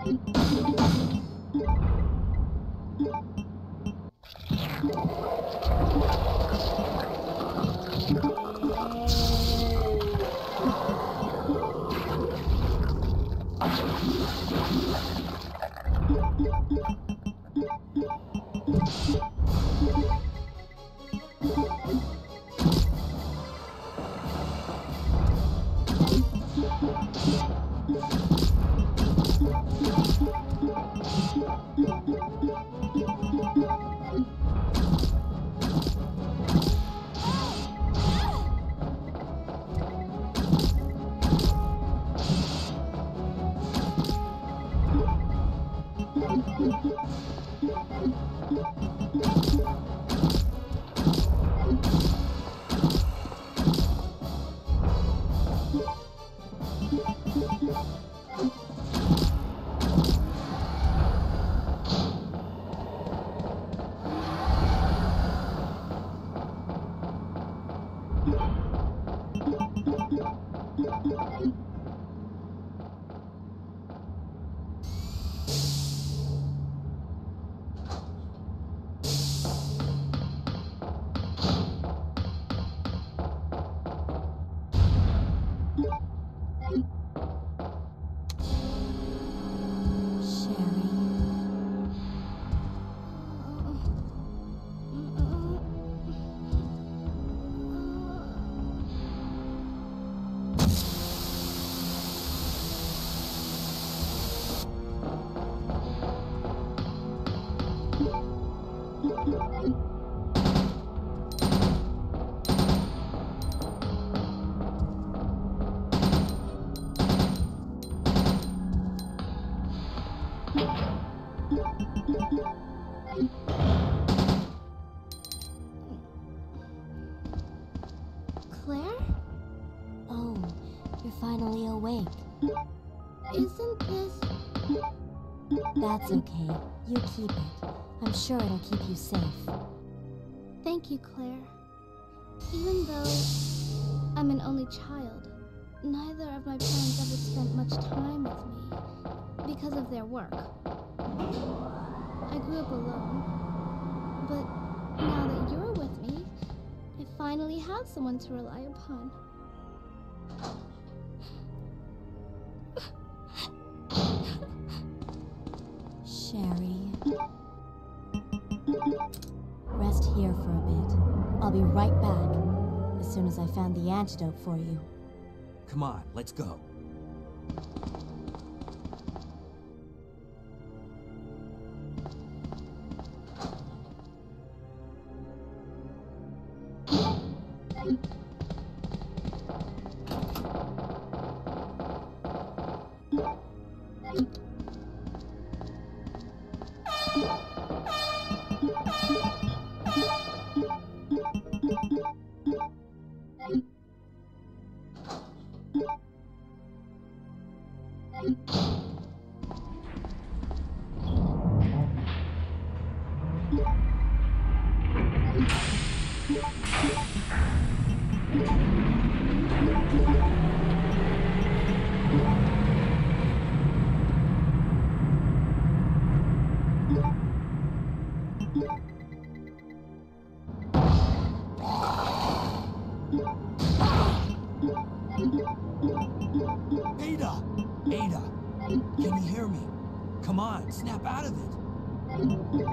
Claire? Oh, you're finally awake. Isn't this... That's okay. You keep it. I'm sure it'll keep you safe. Thank you, Claire. Even though I'm an only child, neither of my parents ever spent much time with me because of their work. I grew up alone, but now that you're with me, I finally have someone to rely upon. Sherry. Rest here for a bit. I'll be right back, as soon as I found the antidote for you. Come on, let's go. Ada! Ada! Can you hear me? Come on, snap out of it!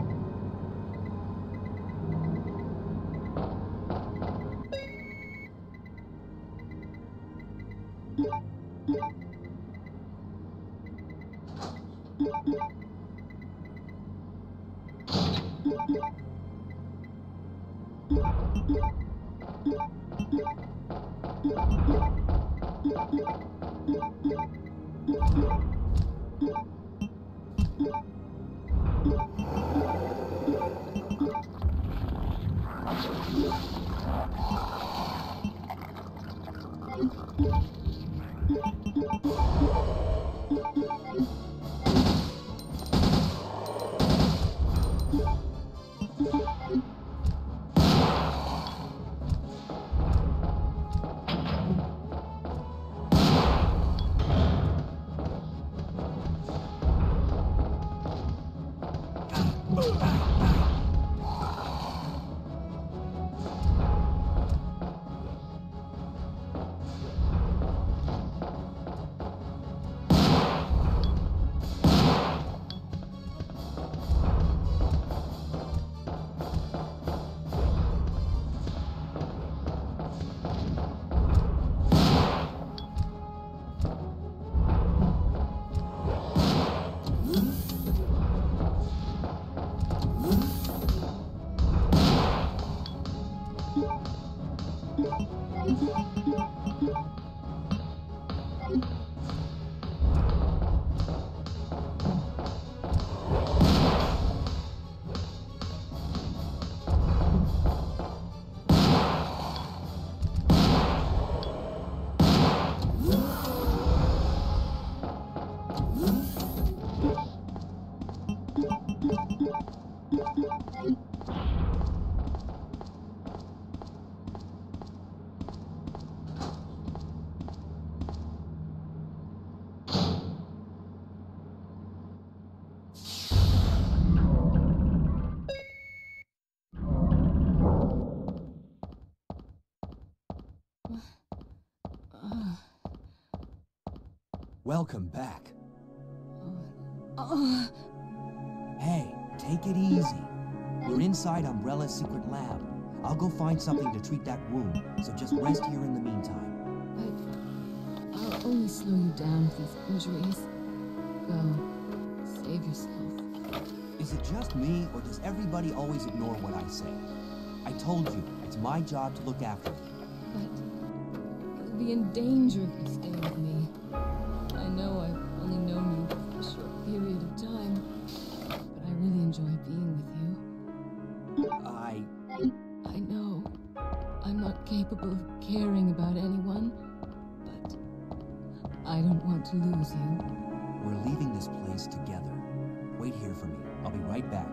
Welcome back. Uh, Hey, take it easy. We're inside Umbrella's secret lab. I'll go find something to treat that wound, so just rest here in the meantime. but I'll only slow you down with these injuries. Go. Save yourself. Is it just me, or does everybody always ignore what I say? I told you, it's my job to look after you. But you'll be in danger if you stay with me. I know I've only known you for a short period of time, but I really enjoy being with you. I... I know I'm not capable of caring about anyone, but I don't want to lose you. We're leaving this place together. Wait here for me. I'll be right back.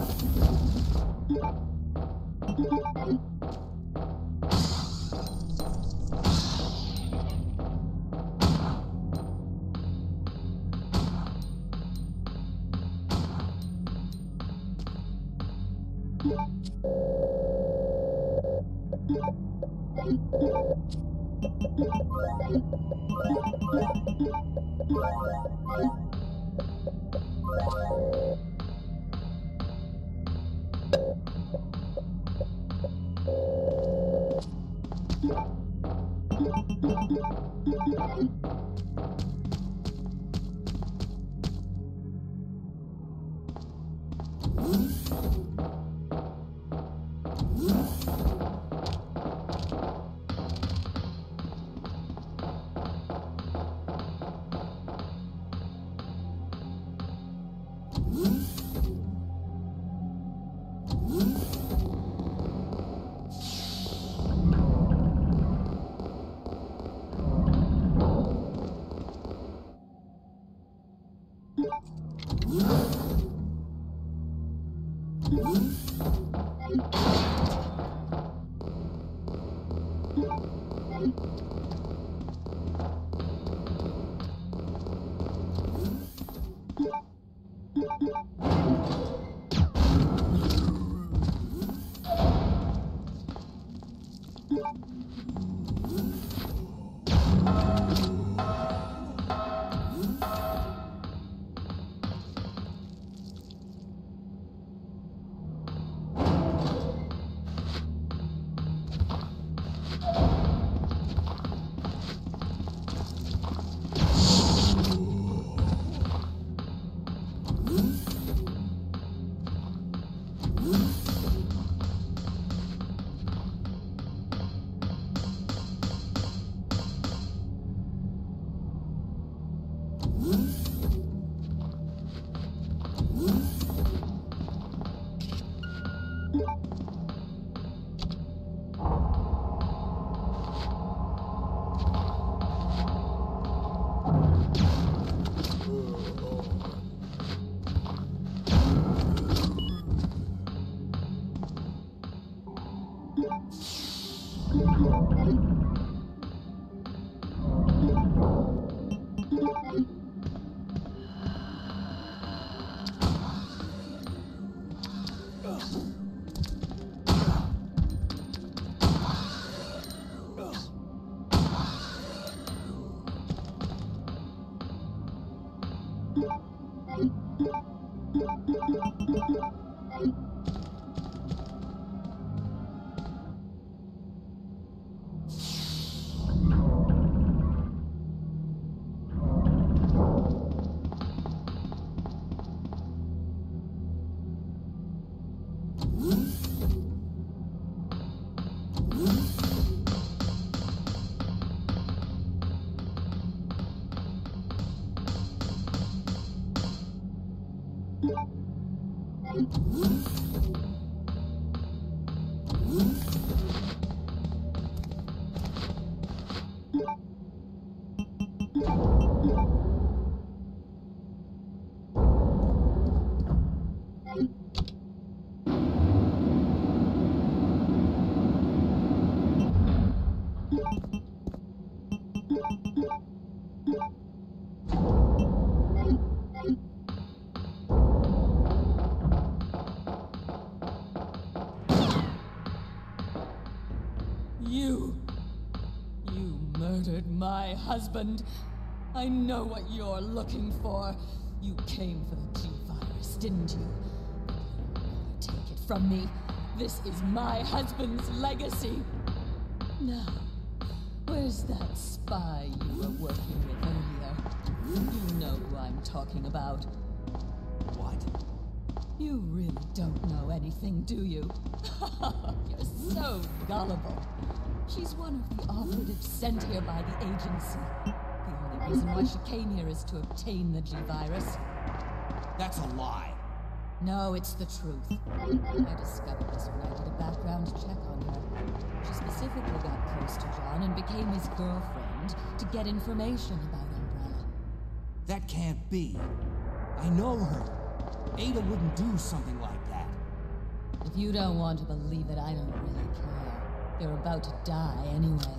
You... You murdered my husband. I know what you're looking for. You came for the G-Virus, didn't you? You'll never take it from me. This is my husband's legacy. Now, where's that spy you were working with earlier? You know who I'm talking about. What? You really don't know anything, do you? You're so gullible. She's one of the operatives sent here by the agency. The only reason why she came here is to obtain the G-Virus. That's a lie. No, it's the truth. I discovered this when I did a background check on her. She specifically got close to John and became his girlfriend to get information about Umbrella. That can't be. I know her. Ada wouldn't do something like that. If you don't want to believe it, I don't really care. You're about to die anyway.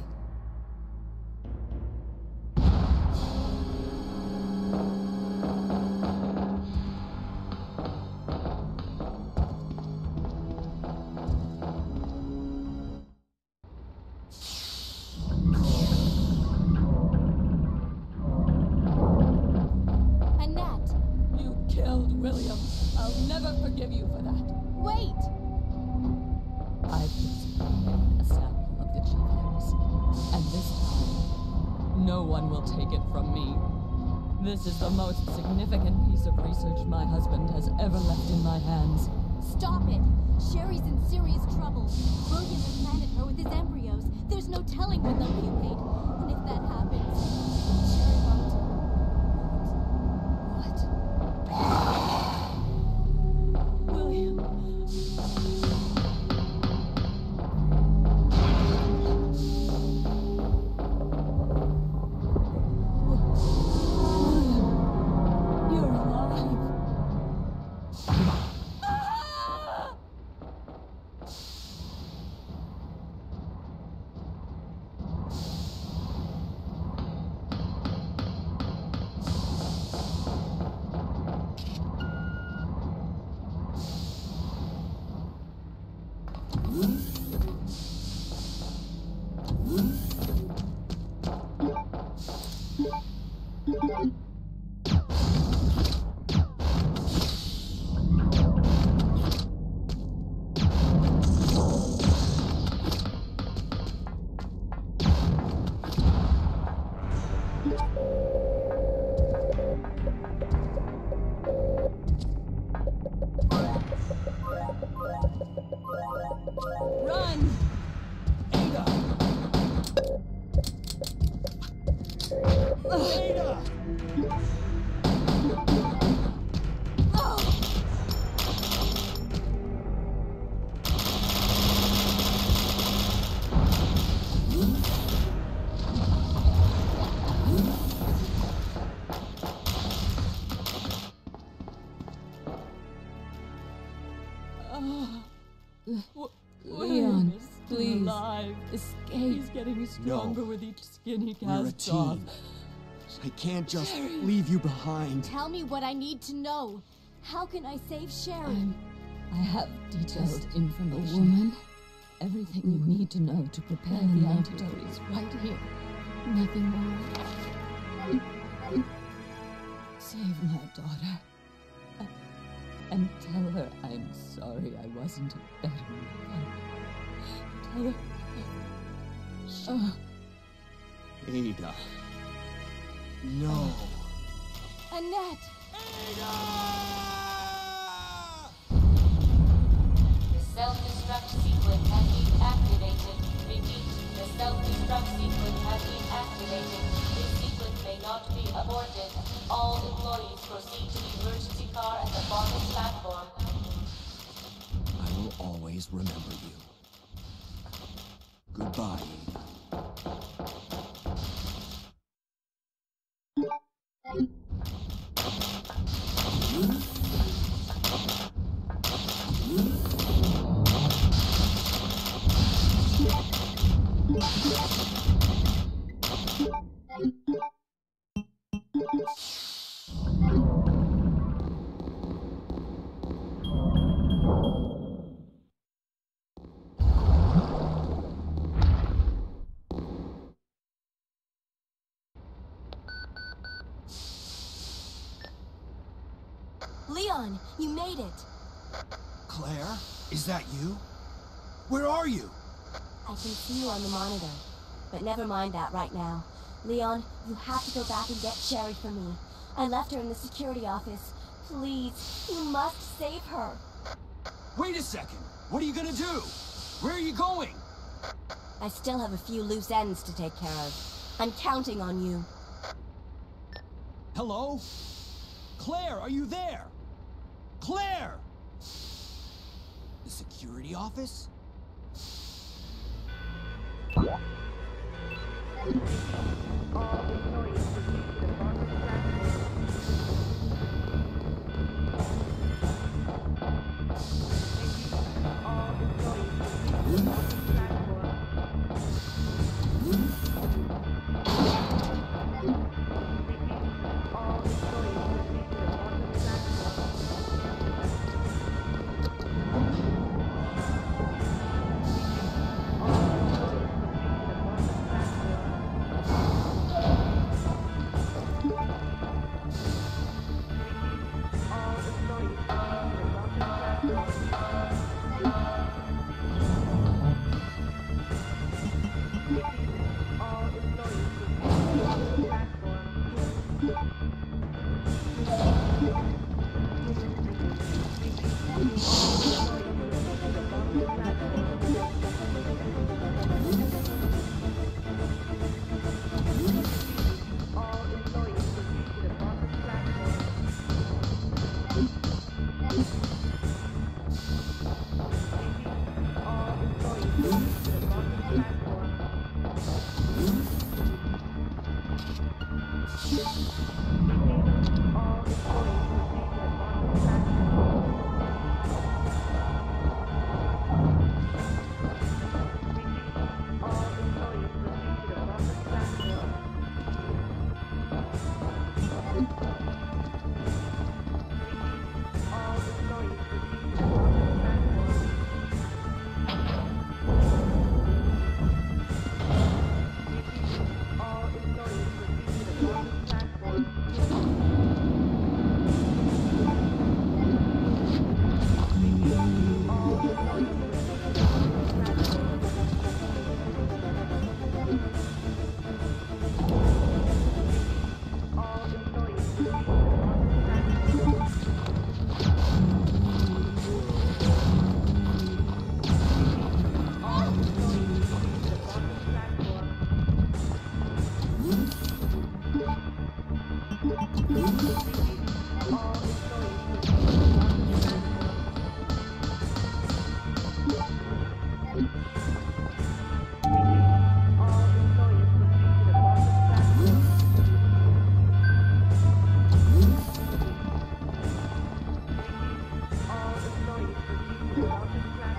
Annette! You killed William. I'll never forgive you for that. Wait! I've just prepared a sample of the G virus. And this time, no one will take it from me. This is the most significant piece of research my husband has ever left in my hands. Stop it! Sherry's in serious trouble. William implanted her with his embryos. There's no telling when they'll mutate. And if that happens, Sherry won't... What? William... You're alive. Run! Ada! Ada! W- Leon, is still please, alive. escape. He's getting stronger with each skin he We're a casts off. team. I can't just Sherry. leave you behind. Tell me what I need to know. How can I save Sherry? I'm, I have detailed Just information. a woman. Everything you need to know to prepare I the love antidote you. is right here. Nothing more. Save my daughter. Uh, and tell her I'm sorry I wasn't a better mother. Tell her. Oh, Ada. No. Annette! The self-destruct sequence has been activated. Repeat, the self-destruct sequence has been activated. This sequence may not be aborted. All employees proceed to the emergency car at the bottom platform. I will always remember you. Goodbye, Ada. Leon, you made it. Claire, is that you? Where are you? I can see you on the monitor. But never mind that right now. Leon, you have to go back and get Sherry for me. I left her in the security office. Please, you must save her. Wait a second. What are you gonna do? Where are you going? I still have a few loose ends to take care of. I'm counting on you. Hello? Claire, are you there? Claire! The security office? All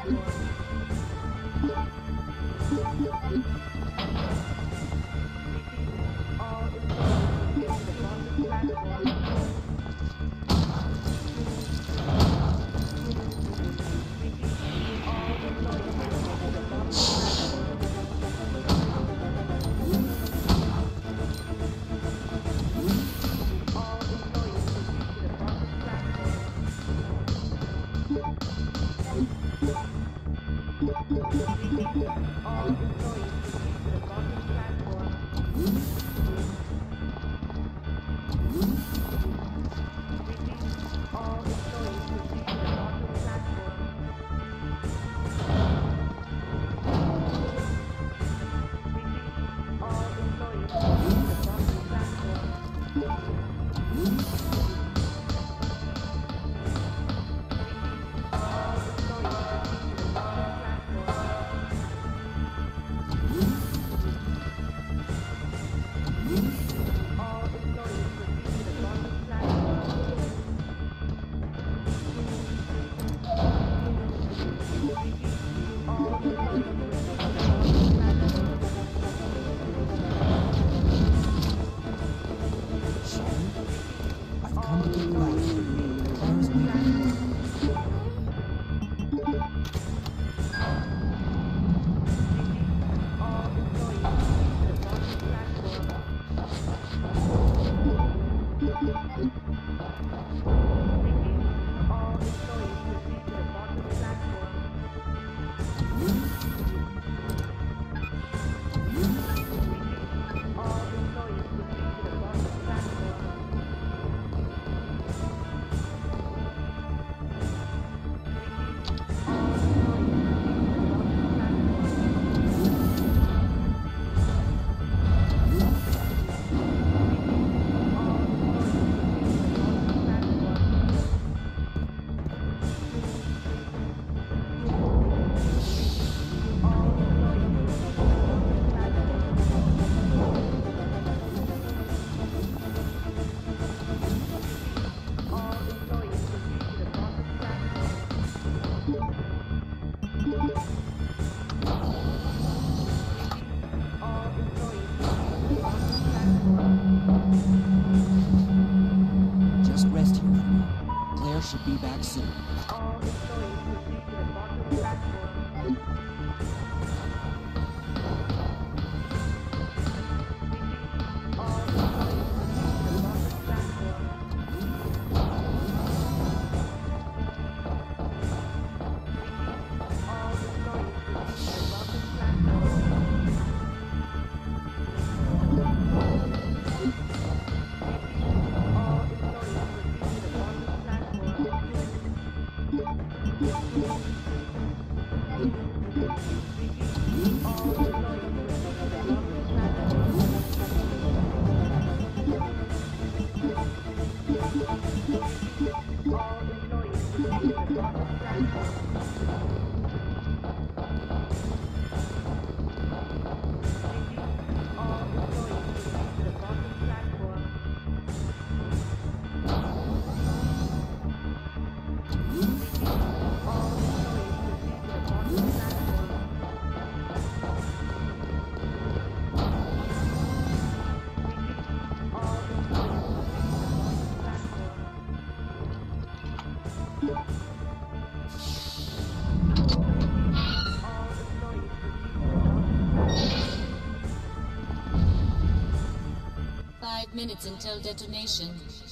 Just rest here for now. Claire should be back soon. Five minutes until detonation.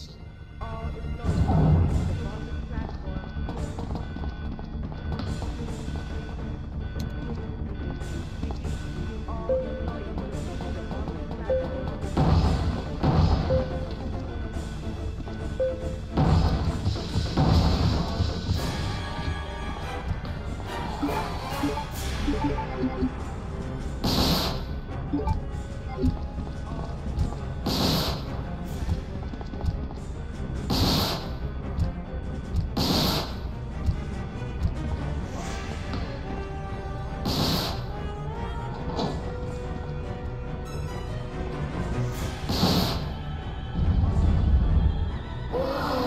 Oh!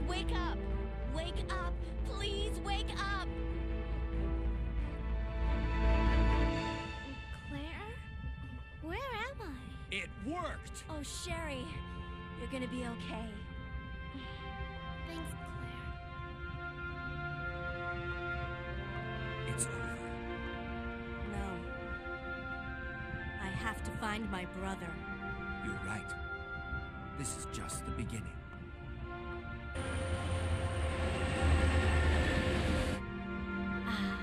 Wake up! Wake up! Please wake up! Claire? Where am I? It worked! Oh, Sherry, you're gonna be okay. Thanks, It's over. No. I have to find my brother. You're right. This is just the beginning. Ah.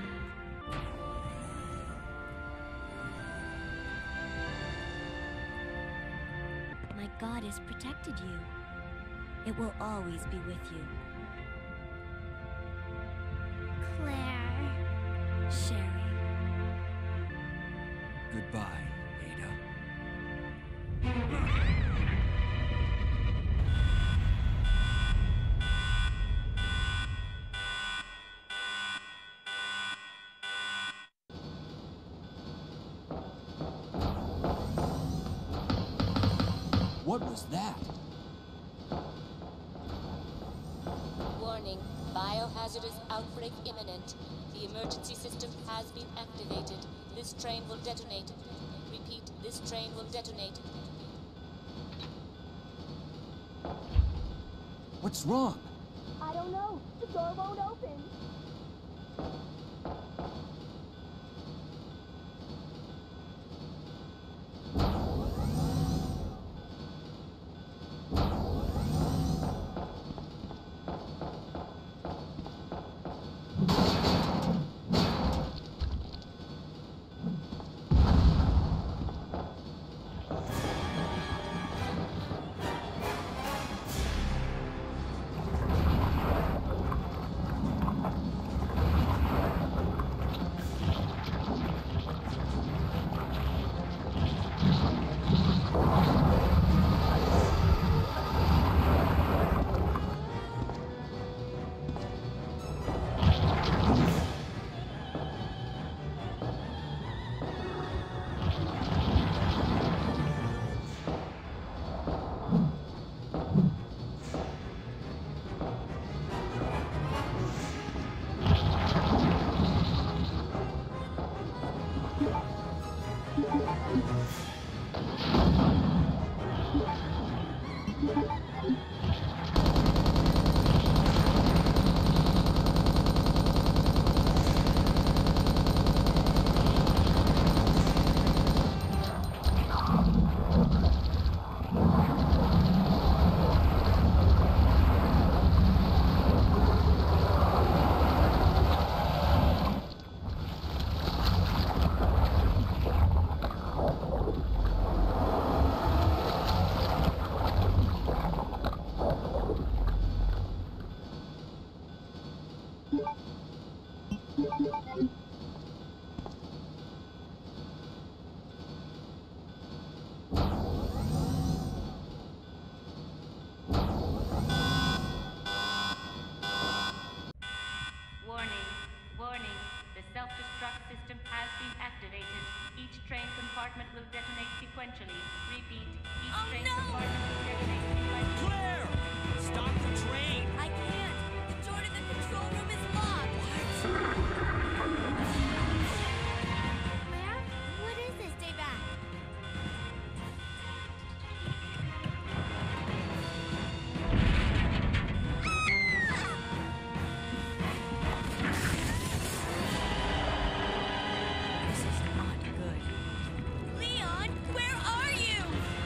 My God has protected you. It will always be with you. Claire. Sherry. Goodbye, Ada. What was that? Warning. Biohazardous outbreak imminent. The emergency system has been activated. This train will detonate. Repeat, this train will detonate. What's wrong? I don't know. The door won't open. Warning. Warning. The self-destruct system has been activated. Each train compartment will detonate sequentially. Repeat. Each Oh, train no! compartment will detonate sequentially. Claire! Stop the train! I can't. The door to the control room is locked. Claire? What is this? Stay back. This is not good. Leon, where are you?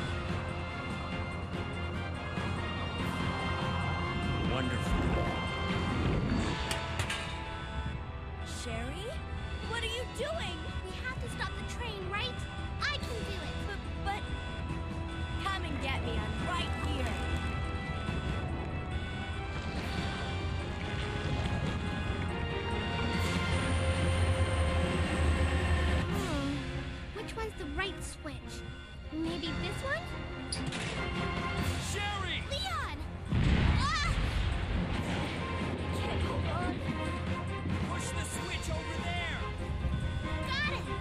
Wonderful. Sherry? What are you doing? We have to stop the train, right? I can do it. But, but... Come and get me. I'm right here. Hmm. Which one's the right switch? Maybe this one? Sherry! Leon! Ah! Okay, hold on. Push the switch over there! Got it!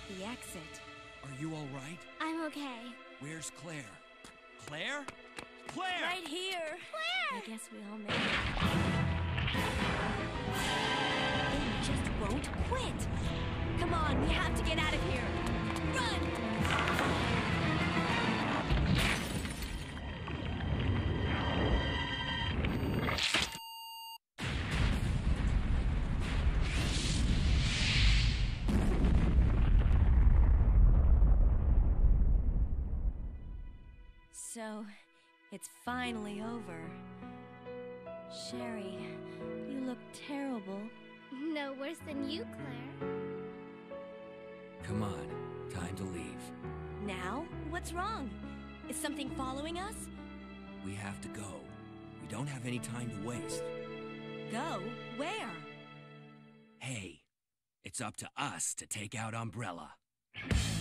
the exit. Are you all right? I'm okay. Where's Claire? Claire? Claire! Right here. Claire! I guess we all made it. They just won't quit. Come on, we have to get out of here. Run! So, it's finally over. Sherry, you look terrible. No worse than you, Claire. Come on, time to leave. Now? What's wrong? Is something following us? We have to go. We don't have any time to waste. Go? Where? Hey, it's up to us to take out Umbrella.